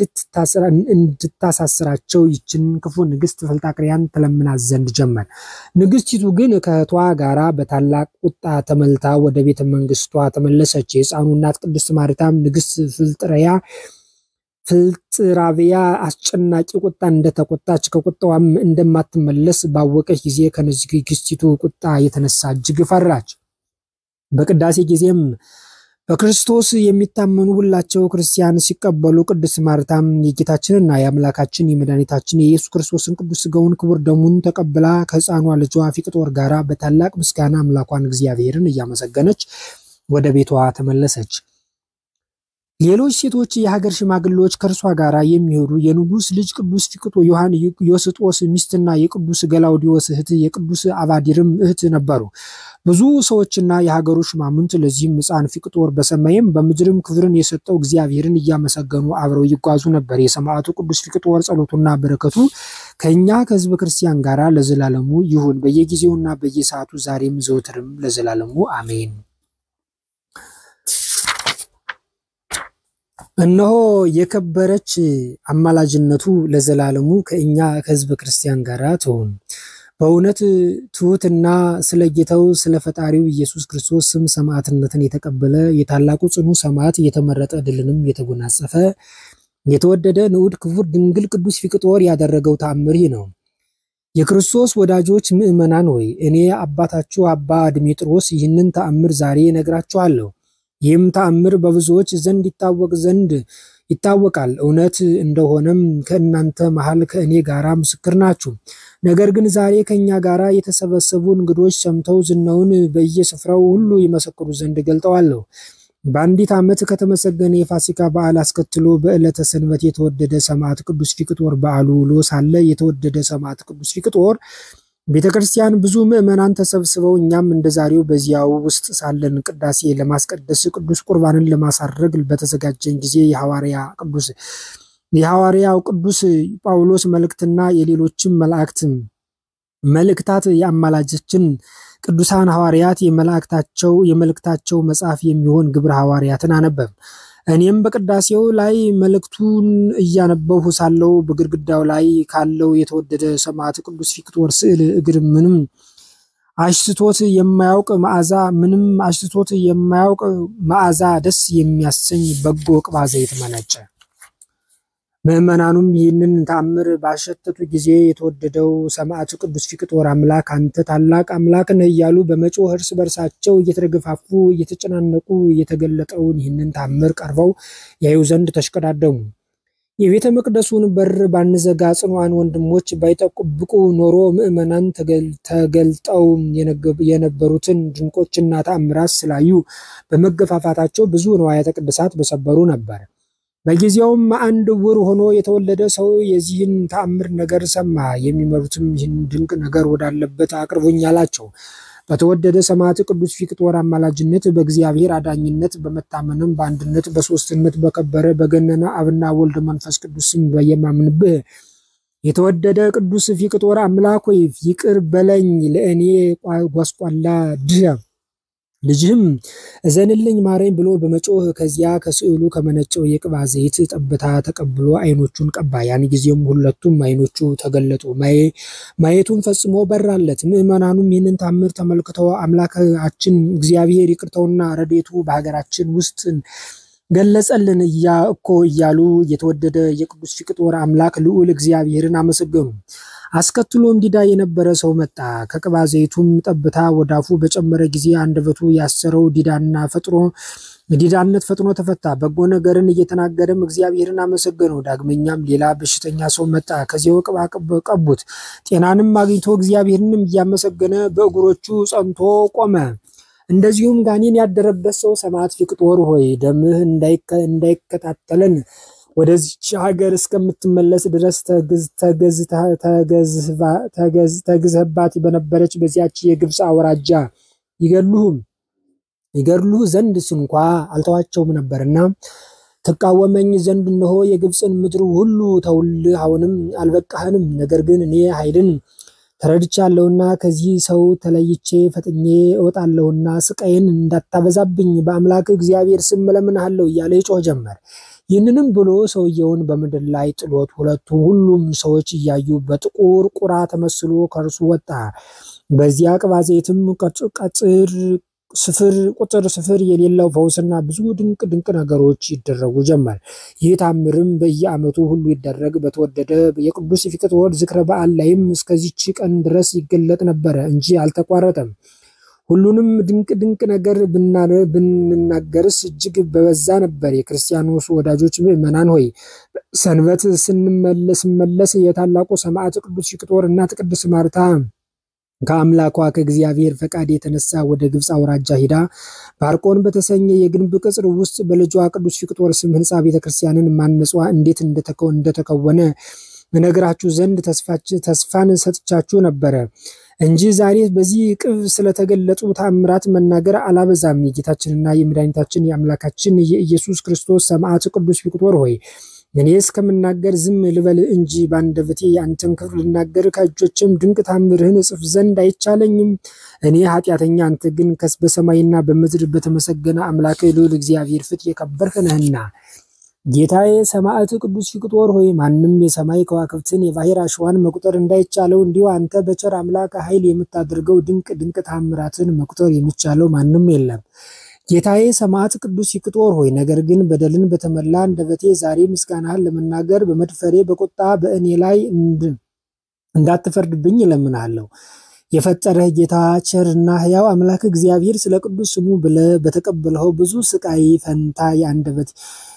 እንድታሳስራቸው ይችን ክፉ ንግስት ፍልጣቅርያን ተለምናት ዘንድ ጀመር። ንግስቲቱ ግን ከእህቷ ጋራ በታላቅ ቁጣ ተመልታ ወደ ቤተ መንግስቷ ተመለሰች። የሕፃኑ እናት ቅድስት ማርታም ንግስት ፍልጥራቢያ አስጨናቂ ቁጣ እንደተቆጣች ከቁጣዋም እንደማትመለስ ባወቀች ጊዜ ከንግስቲቱ ቁጣ የተነሳ እጅግ ፈራች። በቅዳሴ ጊዜም በክርስቶስ የሚታመኑ ሁላቸው ክርስቲያን ሲቀበሉ ቅድስት ማርታም የጌታችንና የአምላካችን የመድኃኒታችን የኢየሱስ ክርስቶስን ቅዱስ ሥጋውን ክቡር ደሙን ተቀብላ ከሕፃኗ ልጇ ፊቅጦር ጋራ በታላቅ ምስጋና አምላኳን እግዚአብሔርን እያመሰገነች ወደ ቤቷ ተመለሰች። ሌሎች ሴቶች የሀገር ሽማግሌዎች ከእርሷ ጋር የሚሄዱ የንጉስ ልጅ ቅዱስ ዮስጦስ ሚስትና የቅዱስ ገላውዲዮስ እህት የቅዱስ አባዲርም እህት ነበሩ። ብዙ ሰዎችና የሀገሩ ሽማምንት ለዚህም ሕፃን ፊቅጦር በሰማይም በምድርም ክብርን የሰጠው እግዚአብሔርን እያመሰገኑ አብረው ይጓዙ ነበር። የሰማዕቱ ቅዱስ ፊቅጦር ጸሎቱና በረከቱ ከኛ ከሕዝበ ክርስቲያን ጋር ለዘላለሙ ይሁን በየጊዜውና በየሰዓቱ ዛሬም ዘወትርም ለዘላለሙ አሜን። እነሆ የከበረች አማላጅነቱ ለዘላለሙ ከእኛ ከሕዝበ ክርስቲያን ጋር ትሁን። በእውነት ትሁትና ስለ ጌታው ስለ ፈጣሪው ኢየሱስ ክርስቶስ ስም ሰማዕትነትን የተቀበለ የታላቁ ጽኑ ሰማዕት የተመረጠ ድልንም የተጎናጸፈ የተወደደ ንዑድ ክቡር ድንግል ቅዱስ ፊቅጦር ያደረገው ተአምር ነው። የክርስቶስ ወዳጆች ምእመናን ሆይ እኔ አባታችሁ አባ ድሜጥሮስ ይህንን ተአምር ዛሬ ነግራችኋለሁ። ይህም ተአምር በብዙዎች ዘንድ ይታወቃል። እውነት እንደሆነም ከእናንተ መሃል ከእኔ ጋራ ምስክር ናችሁ። ነገር ግን ዛሬ ከኛ ጋራ የተሰበሰቡ እንግዶች ሰምተው ዝናውን በየስፍራው ሁሉ ይመሰክሩ ዘንድ ገልጠዋለሁ። በአንዲት ዓመት ከተመሰገነ የፋሲካ በዓል አስከትሎ በዕለተ ሰንበት የተወደደ ሰማዕት ቅዱስ ፊቅጦር በዓሉ ውሎ ሳለ የተወደደ ሰማዕት ቅዱስ ፊቅጦር ቤተክርስቲያን ብዙ ምእመናን ተሰብስበው እኛም እንደዛሬው በዚያው ውስጥ ሳለን ቅዳሴ ለማስቀደስ ቅዱስ ቁርባንን ለማሳረግ በተዘጋጀን ጊዜ የሐዋርያው ቅዱስ ጳውሎስ መልእክትና የሌሎችም መልእክታት የአማላጆችን ቅዱሳን ሐዋርያት የመልእክታቸው መጽሐፍ የሚሆን ግብረ ሐዋርያትን አነበብ። እኔም በቅዳሴው ላይ መልእክቱን እያነበብሁ ሳለው በግድግዳው ላይ ካለው የተወደደ ሰማዕት ቅዱስ ፊቅጦር ስዕል እግር ምንም አሽትቶት የማያውቅ መዓዛ ደስ የሚያሰኝ በጎ ቅባ ዘይት መነጨ። ምእመናኑም ይህንን ተአምር ባሸተቱ ጊዜ የተወደደው ሰማዕት ቅዱስ ፊቅጦር አምላክ አንተ ታላቅ አምላክ ነህ እያሉ በመጮህ እርስ በርሳቸው እየተገፋፉ እየተጨናነቁ የተገለጠውን ይህንን ተአምር ቀርበው ያዩ ዘንድ ተሽቀዳደሙ። የቤተ መቅደሱን በር ባንዘጋ ጽኑዓን ወንድሞች ባይጠብቁ ኖሮ ምእመናን ተገልጠው የነበሩትን ድንቆችና ተአምራት ስላዩ በመገፋፋታቸው ብዙ ንዋያተ ቅድሳት በሰበሩ ነበር። በጊዜውም አንድ ዕውር ሆኖ የተወለደ ሰው የዚህን ተአምር ነገር ሰማ። የሚመሩትም ይህን ድንቅ ነገር ወዳለበት አቅርቡኝ አላቸው። በተወደደ ሰማዕት ቅዱስ ፊቅጦር አማላጅነት በእግዚአብሔር አዳኝነት በመታመንም በአንድነት በሶስትነት በከበረ በገነነ አብና ወልድ መንፈስ ቅዱስም በየማምንብህ የተወደደ ቅዱስ ፊቅጦር አምላክ ሆይ ይቅር በለኝ፣ ለእኔ ጓስቋላ ልጅህም እዘንልኝ ማረኝ ብሎ በመጮህ ከዚያ ከስዕሉ ከመነጨው የቅባ ዘይት ጠብታ ተቀብሎ አይኖቹን ቀባ። ያን ጊዜም ሁለቱም አይኖቹ ተገለጡ፣ ማየቱን ፈጽሞ በራለት። ምእመናኑም ይህንን ታምር ተመልክተው አምላካችን እግዚአብሔር ይቅርታውና ረድኤቱ በሀገራችን ውስጥ ገለጸልን እያሉ የተወደደ የቅዱስ ፊቅጦር አምላክ ልዑል እግዚአብሔርን አመሰገኑ። አስከትሎም ዲዳ የነበረ ሰው መጣ። ከቅባ ዘይቱም ጠብታ ወዳፉ በጨመረ ጊዜ አንደበቱ ያሰረው ዲዳነት ፈጥኖ ተፈታ። በጎ ነገርን እየተናገረም እግዚአብሔርን አመሰገነው። ዳግመኛም ሌላ በሽተኛ ሰው መጣ። ከዚያው ቅባ ቀቡት። ጤናንም አግኝቶ እግዚአብሔርንም እያመሰገነ በእግሮቹ ጸንቶ ቆመ። እንደዚሁም ጋኔን ያደረበት ሰው ሰማዕት ፊቅጦር ሆይ ደምህ እንዳይከታተለን ወደዚች ሀገር እስከምትመለስ ድረስ ተገዝህባት በነበረች በዚያች የግብጽ አውራጃ ይገድሉህ ዘንድ እንኳ አልተዋቸውም ነበርና ተቃወመኝ ዘንድ እነሆ የግብጽን ምድር ሁሉ ተውልህ አሁንም አልበቃህንም። ነገር ግን እኔ ኃይልን ተረድቻለሁና ከዚህ ሰው ተለይቼ ፈጥኜ እወጣለሁና ስቃይን እንዳታበዛብኝ በአምላክ እግዚአብሔር ስም እለምንሃለሁ እያለ ይጮህ ጀመር። ይህንንም ብሎ ሰውየውን በምድር ላይ ጥሎት ሁሉም ሰዎች እያዩ በጥቁር ቁራ ተመስሎ ከእርሱ ወጣ። በዚያ ቅባዜትም ቁጥር ስፍር የሌለው ፈውስና ብዙ ድንቅ ነገሮች ይደረጉ ጀመር። ይህ ታምርም በየዓመቱ ሁሉ ይደረግ በተወደደ የቅዱስ ፊቅጦር ዝክረ በዓል ላይም እስከዚች ቀን ድረስ ይገለጥ ነበረ እንጂ አልተቋረጠም። ሁሉንም ድንቅ ነገር ብንናገርስ እጅግ በበዛ ነበር። የክርስቲያኖስ ወዳጆች ምእመናን ሆይ ሰንበት ስንመለስ የታላቁ ሰማዕት ቅዱስ ፊቅጦር እናት ቅድስት ማርታ ከአምላኳ ከእግዚአብሔር ፈቃድ የተነሳ ወደ ግብጽ አውራጃ ሂዳ ባርቆን በተሰኘ የግንብ ቅጽር ውስጥ በልጇ ቅዱስ ፊቅጦር ስም ሕንጻ ቤተክርስቲያንን ማነጿ እንዴት እንደተከወነ እነግራችሁ ዘንድ ተስፋን ሰጥቻችሁ ነበረ እንጂ ዛሬ በዚህ ቅብ ስለተገለጹ ተአምራት መናገር አላበዛም። የጌታችንና የመድኃኒታችን የአምላካችን የኢየሱስ ክርስቶስ ሰማዕት ቅዱስ ፊቅጦር ሆይ እኔ እስከምናገር ዝም ልበል እንጂ ባንደበቴ ያንተን ክብር ልናገር ከእጆችም ድንቅ ታምርህን እጽፍ ዘንድ አይቻለኝም። እኔ ኃጢአተኛ፣ አንተ ግን በሰማይና በምድር በተመሰገነ አምላክ ልዑል እግዚአብሔር ፊት የከበርህ ነህና። ጌታዬ ሰማዕት ቅዱስ ፊቅጦር ሆይ ማንም የሰማይ ከዋክብትን የባህር አሸዋን መቁጠር እንዳይቻለው እንዲሁ አንተ በቸር አምላክ ኃይል የምታደርገው ድንቅ ታምራትን መቁጠር የሚቻለው ማንም የለም። ጌታዬ ሰማዕት ቅዱስ ፊቅጦር ሆይ ነገር ግን በደልን በተመላ አንደበቴ ዛሬ ምስጋናህን ለመናገር በመድፈሬ በቁጣ በእኔ ላይ እንዳትፈርድብኝ እለምናለሁ። የፈጠረህ ጌታ ቸርና ሕያው አምላክ እግዚአብሔር ስለ ቅዱስ ስሙ ብለህ በተቀበልኸው ብዙ ስቃይ ፈንታ የአንደበት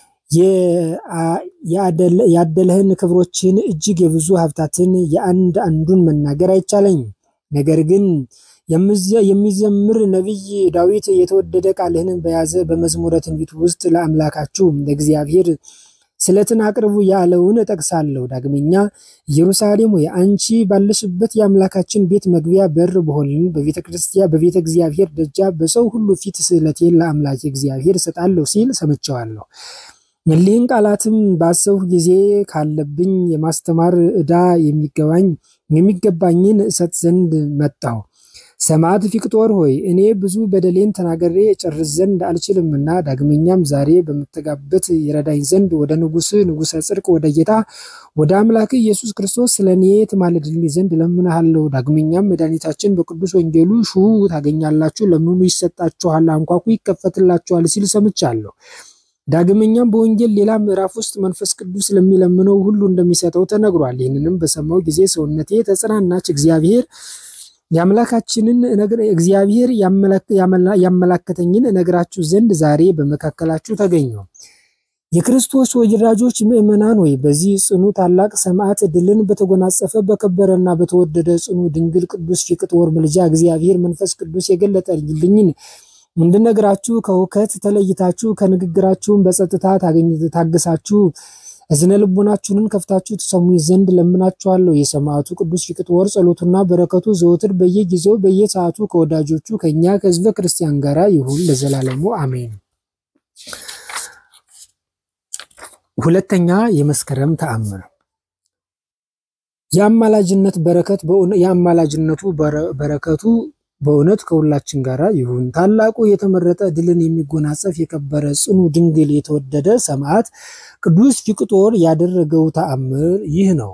ያደለህን ክብሮችን እጅግ የብዙ ሀብታትን አንዱን መናገር አይቻለኝም። ነገር ግን የሚዘምር ነቢይ ዳዊት የተወደደ ቃልህን በያዘ በመዝሙረ ትንቢት ውስጥ ለአምላካችሁ ለእግዚአብሔር ስለትን አቅርቡ ያለውን እጠቅሳለሁ። ዳግመኛ ኢየሩሳሌም ሆይ አንቺ ባለሽበት የአምላካችን ቤት መግቢያ በር በሆንን በቤተ እግዚአብሔር ደጃፍ በሰው ሁሉ ፊት ስለቴን ለአምላክ እግዚአብሔር እሰጣለሁ ሲል ሰምቼዋለሁ። እሊህን ቃላትም ባሰብሁ ጊዜ ካለብኝ የማስተማር ዕዳ የሚገባኝን እሰጥ ዘንድ መጣሁ። ሰማዕት ፊቅጦር ሆይ እኔ ብዙ በደሌን ተናግሬ እጨርስ ዘንድ አልችልምና ዳግመኛም ዛሬ በምትጋበት ይረዳኝ ዘንድ ወደ ንጉሠ ጽድቅ ወደ ጌታ ወደ አምላክ ኢየሱስ ክርስቶስ ስለኔ ትማልድልኝ ዘንድ እለምንሃለሁ። ዳግመኛም መድኃኒታችን በቅዱስ ወንጌሉ ሹ ታገኛላችሁ፣ ለምኑ ይሰጣችኋል፣ አንኳኩ ይከፈትላችኋል ሲል ሰምቻለሁ። ዳግመኛም በወንጌል ሌላ ምዕራፍ ውስጥ መንፈስ ቅዱስ ለሚለምነው ሁሉ እንደሚሰጠው ተነግሯል። ይህንንም በሰማው ጊዜ ሰውነቴ ተጽናናች። እግዚአብሔር ያመላከተኝን እነግራችሁ ዘንድ ዛሬ በመካከላችሁ ተገኘሁ። የክርስቶስ ወዳጆች ምእመናን ሆይ በዚህ ጽኑ ታላቅ ሰማዕት ድልን በተጎናጸፈ በከበረና በተወደደ ጽኑ ድንግል ቅዱስ ፊቅጦር ምልጃ እግዚአብሔር መንፈስ ቅዱስ የገለጠልኝን እንድነግራችሁ ከሁከት ተለይታችሁ ከንግግራችሁም በጸጥታ ታግሳችሁ እዝነ ልቦናችሁን ከፍታችሁ ተሰሙኝ ዘንድ ለምናችኋለሁ። የሰማዕቱ ቅዱስ ፊቅጦር ጸሎቱና በረከቱ ዘወትር በየጊዜው በየሰዓቱ ከወዳጆቹ ከኛ ከሕዝበ ክርስቲያን ጋር ይሁን ለዘላለሙ አሜን። ሁለተኛ የመስከረም ተአምር። የአማላጅነቱ በረከቱ በእውነት ከሁላችን ጋር ይሁን። ታላቁ የተመረጠ ድልን የሚጎናጸፍ የከበረ ጽኑ ድንግል የተወደደ ሰማዕት ቅዱስ ፊቅጦር ያደረገው ተአምር ይህ ነው።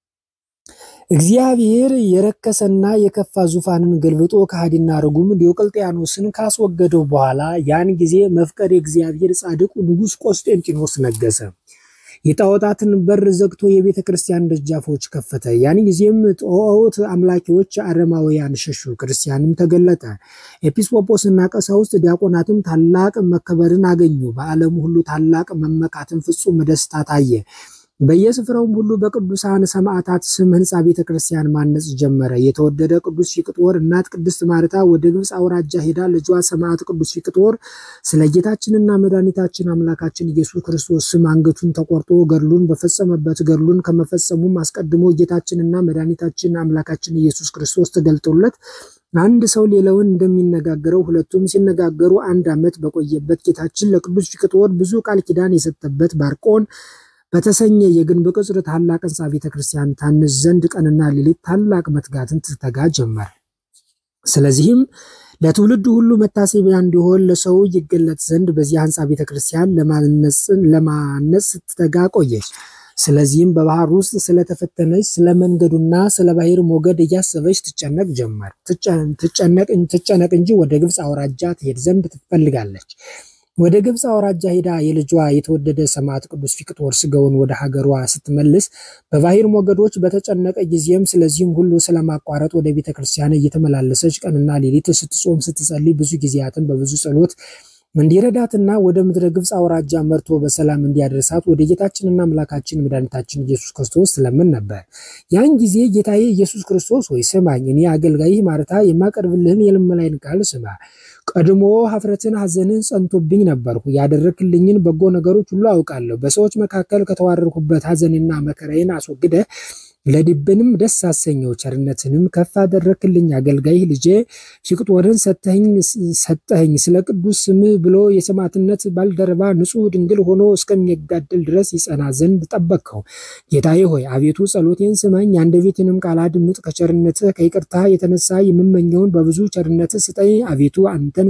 እግዚአብሔር የረከሰና የከፋ ዙፋንን ገልብጦ ከሃዲና ርጉም ዲዮቅልጥያኖስን ካስወገደው በኋላ ያን ጊዜ መፍቀሬ እግዚአብሔር ጻድቁ ንጉሥ ቆስጠንጢኖስ ነገሰ። የጣዖታትን በር ዘግቶ የቤተ ክርስቲያን ደጃፎች ከፈተ። ያን ጊዜም ጣዖት አምላኪዎች አረማውያን ሸሹ፣ ክርስቲያንም ተገለጠ። ኤጲስቆጶስና ቀሳውስት ዲያቆናትም ታላቅ መከበርን አገኙ። በዓለም ሁሉ ታላቅ መመካትን ፍጹም ደስታ ታየ። በየስፍራውም ሁሉ በቅዱሳን ሰማዕታት ስም ሕንጻ ቤተክርስቲያን ማነጽ ጀመረ። የተወደደ ቅዱስ ፊቅጦር እናት ቅድስት ማርታ ወደ ግብጽ አውራጃ ሄዳ ልጇ ሰማዕት ቅዱስ ፊቅጦር ስለ ጌታችንና መድኃኒታችን አምላካችን ኢየሱስ ክርስቶስ ስም አንገቱን ተቆርጦ ገድሉን በፈጸመበት ገድሉን ከመፈጸሙም አስቀድሞ ጌታችንና መድኃኒታችን አምላካችን ኢየሱስ ክርስቶስ ተገልጦለት አንድ ሰው ሌላውን እንደሚነጋገረው ሁለቱም ሲነጋገሩ አንድ ዓመት በቆየበት ጌታችን ለቅዱስ ፊቅጦር ብዙ ቃል ኪዳን የሰጠበት ባርቆን በተሰኘ የግንብ ቅጽር ታላቅ ሕንጻ ቤተክርስቲያን ታንጽ ዘንድ ቀንና ሌሊት ታላቅ መትጋትን ትተጋ ጀመር። ስለዚህም ለትውልድ ሁሉ መታሰቢያ እንዲሆን ለሰው ይገለጥ ዘንድ በዚያ ሕንጻ ቤተክርስቲያን ለማነጽ ስትተጋ ቆየች። ስለዚህም በባህር ውስጥ ስለተፈተነች ስለመንገዱና ስለ ባህር ሞገድ እያሰበች ትጨነቅ ጀመር። ትጨነቅ እንጂ ወደ ግብጽ አውራጃ ትሄድ ዘንድ ትፈልጋለች። ወደ ግብጽ አውራጃ ሄዳ የልጇ የተወደደ ሰማዕት ቅዱስ ፊቅጦር ስጋውን ወደ ሀገሯ ስትመልስ በባህር ሞገዶች በተጨነቀ ጊዜም ስለዚህም ሁሉ ስለማቋረጥ ወደ ቤተክርስቲያን እየተመላለሰች ቀንና ሌሊት ስትጾም ስትጸልይ ብዙ ጊዜያትን በብዙ ጸሎት እንዲረዳትና ወደ ምድረ ግብጽ አውራጃ መርቶ በሰላም እንዲያደርሳት ወደ ጌታችንና አምላካችን መድኃኒታችን ኢየሱስ ክርስቶስ ስለምን ነበር። ያን ጊዜ ጌታዬ ኢየሱስ ክርስቶስ ሆይ ስማኝ፣ እኔ አገልጋይህ ማርታ የማቀርብልህን የልመናዬን ቃል ስማ። ቀድሞ ኀፍረትን ሐዘንን ጸንቶብኝ ነበርኩ። ያደረክልኝን በጎ ነገሮች ሁሉ አውቃለሁ። በሰዎች መካከል ከተዋረድኩበት ሐዘንና መከራዬን አስወግደህ ለልቤንም ደስ አሰኘው። ቸርነትንም ከፍ አደረክልኝ። አገልጋይህ ልጄ ፊቅጦርን ሰጠኸኝ። ስለ ቅዱስ ስምህ ብሎ የሰማዕትነት ባልደረባ ንጹሕ ድንግል ሆኖ እስከሚጋደል ድረስ ይጸና ዘንድ ጠበቅከው። ጌታዬ ሆይ አቤቱ ጸሎቴን ስማኝ፣ የአንደበቴንም ቃል አድምጥ። ከቸርነትህ ከይቅርታህ የተነሳ የምመኘውን በብዙ ቸርነትህ ስጠኝ። አቤቱ አንተን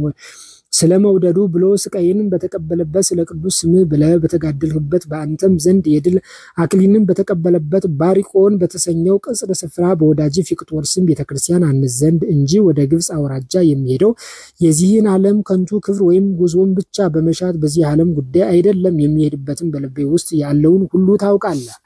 ስለመውደዱ ብሎ ስቃይንም በተቀበለበት ስለ ቅዱስ ስምህ ብለህ በተጋደልህበት በአንተም ዘንድ የድል አክሊልን በተቀበለበት ባሪቆን በተሰኘው ቅጽር ስፍራ በወዳጅ ፊቅጦር ስም ቤተክርስቲያን አንጽ ዘንድ እንጂ ወደ ግብጽ አውራጃ የሚሄደው የዚህን ዓለም ከንቱ ክብር ወይም ጉዞን ብቻ በመሻት በዚህ ዓለም ጉዳይ አይደለም። የሚሄድበትን በልቤ ውስጥ ያለውን ሁሉ ታውቃለህ።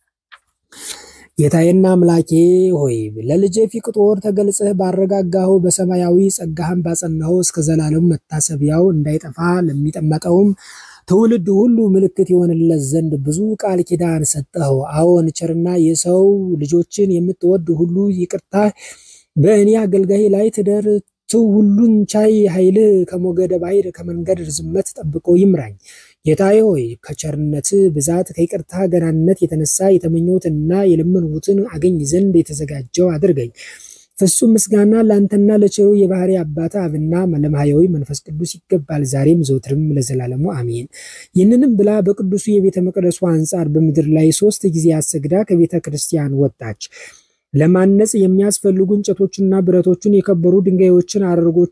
ጌታዬና አምላኬ ሆይ ለልጄ ፊቅጦር ተገልጸህ ባረጋጋኸው በሰማያዊ ጸጋህም ባጸናኸው እስከ ዘላለም መታሰቢያው እንዳይጠፋ ለሚጠመቀውም ትውልድ ሁሉ ምልክት ይሆንለት ዘንድ ብዙ ቃል ኪዳን ሰጠኸው። አዎን ቸርና የሰው ልጆችን የምትወድ ሁሉ ይቅርታ በእኔ አገልጋይ ላይ ትደር። ሁሉን ቻይ ኃይል ከሞገደ ባሕር ከመንገድ ርዝመት ጠብቆ ይምራኝ። ጌታዬ ሆይ ከቸርነት ብዛት ከይቅርታ ገናነት የተነሳ የተመኘሁትና የለመንሁትን አገኝ ዘንድ የተዘጋጀው አድርገኝ። ፍጹም ምስጋና ለአንተና ለቸሩ የባህሪ አባት አብና ለማህያዊ መንፈስ ቅዱስ ይገባል፣ ዛሬም ዘውትርም ለዘላለሙ አሜን። ይህንንም ብላ በቅዱሱ የቤተ መቅደሱ አንጻር በምድር ላይ 3 ጊዜ አሰግዳ ከቤተ ክርስቲያን ወጣች። ለማነጽ የሚያስፈልጉ እንጨቶችና ብረቶችን የከበሩ ድንጋዮችን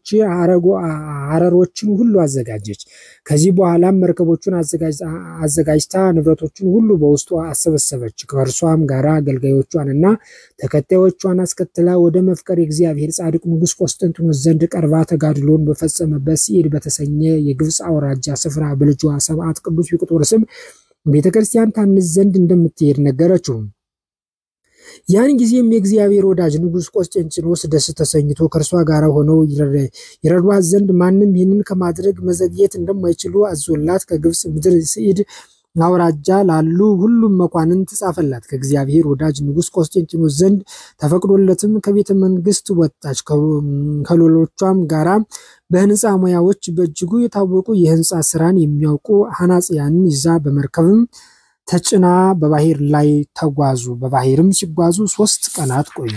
አረሮችን ሁሉ አዘጋጀች። ከዚህ በኋላም መርከቦችን አዘጋጅታ ንብረቶችን ሁሉ በውስጡ አሰበሰበች። ከእርሷም ጋር አገልጋዮቿንና ተከታዮቿን አስከትላ ወደ መፍቀር የእግዚአብሔር ጻድቅ ንጉሥ ቆስጠንጢኖስ ዘንድ ቀርባ ተጋድሎን በፈጸመበት ሲኢድ በተሰኘ የግብጽ አውራጃ ስፍራ በልጇ ሰማዕት ቅዱስ ፊቅጦር ስም ቤተክርስቲያን ታንጽ ዘንድ እንደምትሄድ ነገረችው። ያን ጊዜም የእግዚአብሔር ወዳጅ ንጉሥ ቆስጠንጢኖስ ደስ ተሰኝቶ ከእርሷ ጋር ሆነው ይረዷት ዘንድ ማንም ይህንን ከማድረግ መዘግየት እንደማይችሉ አዞላት ከግብጽ ምድር ሲኢድ አውራጃ ላሉ ሁሉም መኳንንት ጻፈላት። ከእግዚአብሔር ወዳጅ ንጉሥ ቆስጠንጢኖስ ዘንድ ተፈቅዶለትም ከቤተ መንግስት ወጣች። ከሎሎቿም ጋራ በህንፃ ሙያዎች በእጅጉ የታወቁ የህንፃ ስራን የሚያውቁ ሐናጽያንን ይዛ በመርከብም ተጭና በባህር ላይ ተጓዙ። በባህርም ሲጓዙ 3 ቀናት ቆዩ።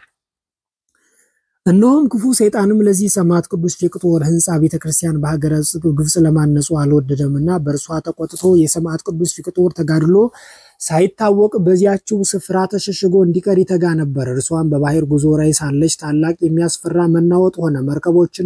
እነሆም ክፉ ሰይጣንም ለዚህ ሰማዕት ቅዱስ ፊቅጦር ሕንጻ ቤተክርስቲያን በሀገረ ግብጽ ለማነጹ አልወደደምና በእርሷ ተቆጥቶ የሰማዕት ቅዱስ ፊቅጦር ተጋድሎ ሳይታወቅ በዚያችው ስፍራ ተሸሽጎ እንዲቀር ይተጋ ነበር። እርሷም በባህር ጉዞ ላይ ሳለች ታላቅ የሚያስፈራ መናወጥ ሆነ። መርከቦችን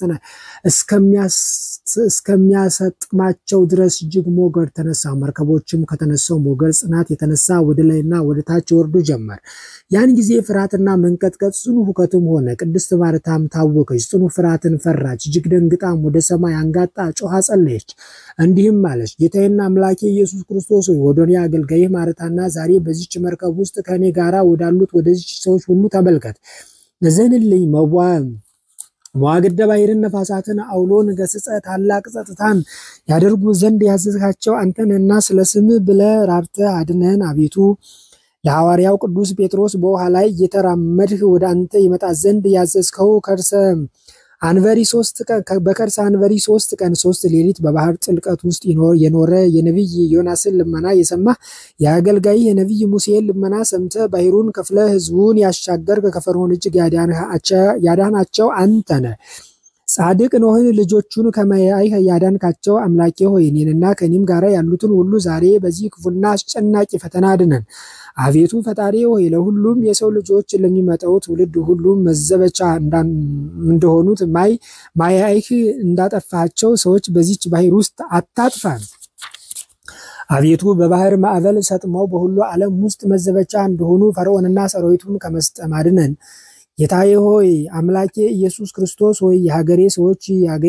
እስከሚያሰጥማቸው ድረስ እጅግ ሞገድ ተነሳ። መርከቦችም ከተነሳው ሞገድ ጽናት የተነሳ ወደ ላይና ወደ ታች ወርዱ ጀመር። ያን ጊዜ ፍርሃትና መንቀጥቀጥ ጽኑ ሁከትም ሆነ። ቅድስት ማርታም ታወከች፣ ጽኑ ፍርሃትን ፈራች። እጅግ ደንግጣም ወደ ሰማይ አንጋጣ ጮኻ ጸለየች፣ እንዲህም አለች: ጌታዬና አምላኬ ኢየሱስ ክርስቶስ ሆይ ወደ እኔ አገልጋይህ ማርታና ዛሬ በዚች መርከብ ውስጥ ከኔ ጋራ ወዳሉት ወደዚች ሰዎች ሁሉ ተመልከት፣ እዘንልኝ። መዋግደ ባሕርን ነፋሳትን አውሎን ገስጸ ታላቅ ጸጥታን ያደርጉ ዘንድ ያዘዝካቸው አንተንና ስለ ስምህ ብለህ ራርተህ አድነን አቤቱ። ለሐዋርያው ቅዱስ ጴጥሮስ በውሃ ላይ እየተራመድህ ወደ አንተ ይመጣ ዘንድ ያዘዝከው በከርሰ አንበሪ 3 ቀን 3 ሌሊት በባህር ጥልቀት ውስጥ የኖረ የነቢይ ዮናስን ልመና የሰማህ የአገልጋይ የነቢይ ሙሴን ልመና ሰምተህ ባሕሩን ከፍለህ ሕዝቡን ያሻገርክ ከፈርዖን እጅ ያዳናቸው አንተ ነህ። ጻድቅ ኖህን ልጆቹን ከመያይ ያዳንካቸው አምላኬ ሆይ እኔንና ከኔም ጋር ያሉትን ሁሉ ዛሬ በዚህ ክፉና አስጨናቂ ፈተና አድነን። አቤቱ ፈጣሪ ሆይ ለሁሉም የሰው ልጆች ለሚመጣው ትውልድ ሁሉ መዘበቻ እንደሆኑት ማያይህ እንዳጠፋቸው ሰዎች በዚች ባሕር ውስጥ አታጥፋን። አቤቱ በባህር ማዕበል ሰጥመው በሁሉ ዓለም ውስጥ መዘበቻ እንደሆኑ ፈርዖንና ሰራዊቱን ከመስጠም አድነን። ጌታዬ ሆይ አምላኬ ኢየሱስ ክርስቶስ ሆይ የሀገሬ ሰዎች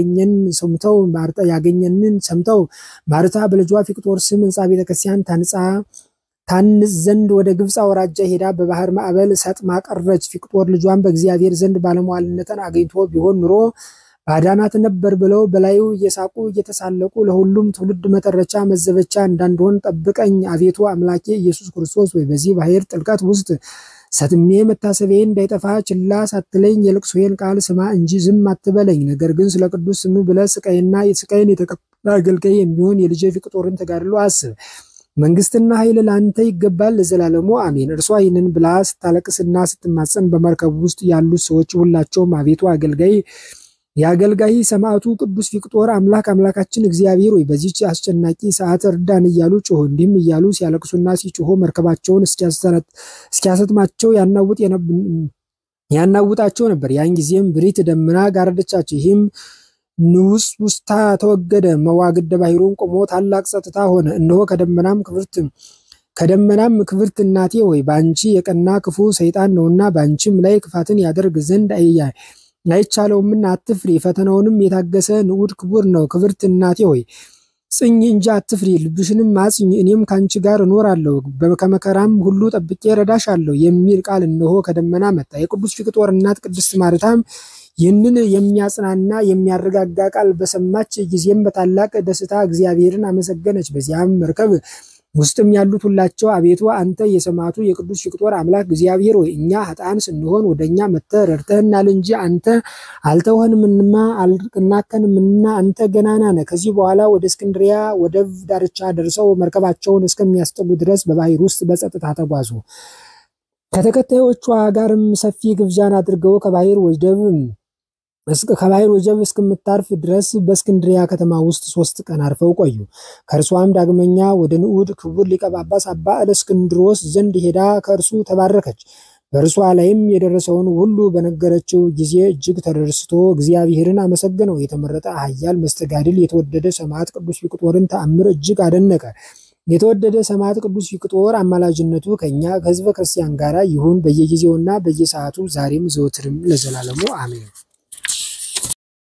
ያገኘንን ሰምተው ማርታ በልጇ ፊቅጦር ስም ሕንጻ ቤተክርስቲያን ታንጽ ዘንድ ወደ ግብፅ አውራጃ ሄዳ በባህር ማዕበል ሰጥማ ቀረች። ፊቅጦር ልጇን በእግዚአብሔር ዘንድ ባለሟልነትን አግኝቶ ቢሆን ኑሮ ባዳናት ነበር ብለው በላዩ እየሳቁ እየተሳለቁ ለሁሉም ትውልድ መተረቻ መዘበቻ እንዳንሆን ጠብቀኝ። አቤቱ አምላኬ ኢየሱስ ክርስቶስ ወይ በዚህ ባሕር ጥልቀት ውስጥ ሰጥሜ መታሰቢያዬ እንዳይጠፋ ችላ ሳትለኝ የልቅሶዬን ቃል ስማ እንጂ ዝም አትበለኝ። ነገር ግን ስለ ቅዱስ ስም ብለህ ስቃይን የተቀበለ አገልጋይ የሚሆን የልጄ ፊቅጦርን ተጋድሎ አስብ። መንግስትና ኃይል ለአንተ ይገባል ለዘላለሙ አሜን። እርሷ ይህንን ብላ ስታለቅስና ስትማጸን በመርከብ ውስጥ ያሉት ሰዎች ሁላቸውም አቤቱ የአገልጋይ ሰማዕቱ ቅዱስ ፊቅጦር አምላካችን እግዚአብሔር ሆይ በዚህች አስጨናቂ ሰዓት እርዳን እያሉ ጮሁ። እንዲህም እያሉ ሲያለቅሱና ሲጮሁ መርከባቸውን እስኪያሰጥማቸው ያናውጣቸው ነበር። ያን ጊዜም ብሪት ደመና ጋረደቻቸው። ይህም ንውስ ውስታ ተወገደ። መዋግደ ባሕሩን ቆሞ ታላቅ ጸጥታ ሆነ። እነሆ ከደመናም ክብርት እናቴ ሆይ በአንቺ የቀና ክፉ ሰይጣን ነውና በአንቺም ላይ ክፋትን ያደርግ ዘንድ አይቻለውምና አትፍሪ። ፈተናውንም የታገሰ ንዑድ ክቡር ነው። ክብርት እናቴ ሆይ ጽኝ እንጂ አትፍሪ፣ ልብሽንም አጽኝ፣ እኔም ካንቺ ጋር እኖራለሁ፣ ከመከራም ሁሉ ጠብቄ ረዳሻለሁ የሚል ቃል እነሆ ከደመና መጣ። የቅዱስ ፊቅጦር እናት ቅድስት ማርታም ይህንን የሚያጽናና የሚያረጋጋ ቃል በሰማች ጊዜም በታላቅ ደስታ እግዚአብሔርን አመሰገነች። በዚያም መርከብ ውስጥም ያሉት ሁላቸው አቤቱ አንተ የሰማዕቱ የቅዱስ ፊቅጦር አምላክ እግዚአብሔር ሆይ እኛ ኃጥአን ስንሆን ወደኛ መጥተህ ረድተህናል እንጂ አንተ አልተውኸንምና አልናከንምና አንተ ገናና ነህ። ከዚህ በኋላ ወደ እስክንድርያ ወደብ ዳርቻ ደርሰው መርከባቸውን እስከሚያስጠጉ ድረስ በባሕር ውስጥ በጸጥታ ተጓዙ። ከተከታዮቿ ጋርም ሰፊ ግብዣን አድርገው ከባሕር ወጀብ እስከምታርፍ ድረስ በእስክንድርያ ከተማ ውስጥ 3 ቀን አርፈው ቆዩ። ከእርሷም ዳግመኛ ወደ ንዑድ ክቡር ሊቀ ጳጳስ አባ እለእስክንድሮስ ዘንድ ሄዳ ከእርሱ ተባረከች። በእርሷ ላይም የደረሰውን ሁሉ በነገረችው ጊዜ እጅግ ተደስቶ እግዚአብሔርን አመሰገነው። የተመረጠ ኃያል መስተጋድል የተወደደ ሰማዕት ቅዱስ ፊቅጦርን ተአምር እጅግ አደነቀ። የተወደደ ሰማዕት ቅዱስ ፊቅጦር አማላጅነቱ ከኛ ከሕዝበ ክርስቲያን ጋር ይሁን በየጊዜውና በየሰዓቱ ዛሬም ዘወትርም ለዘላለሙ አሜን።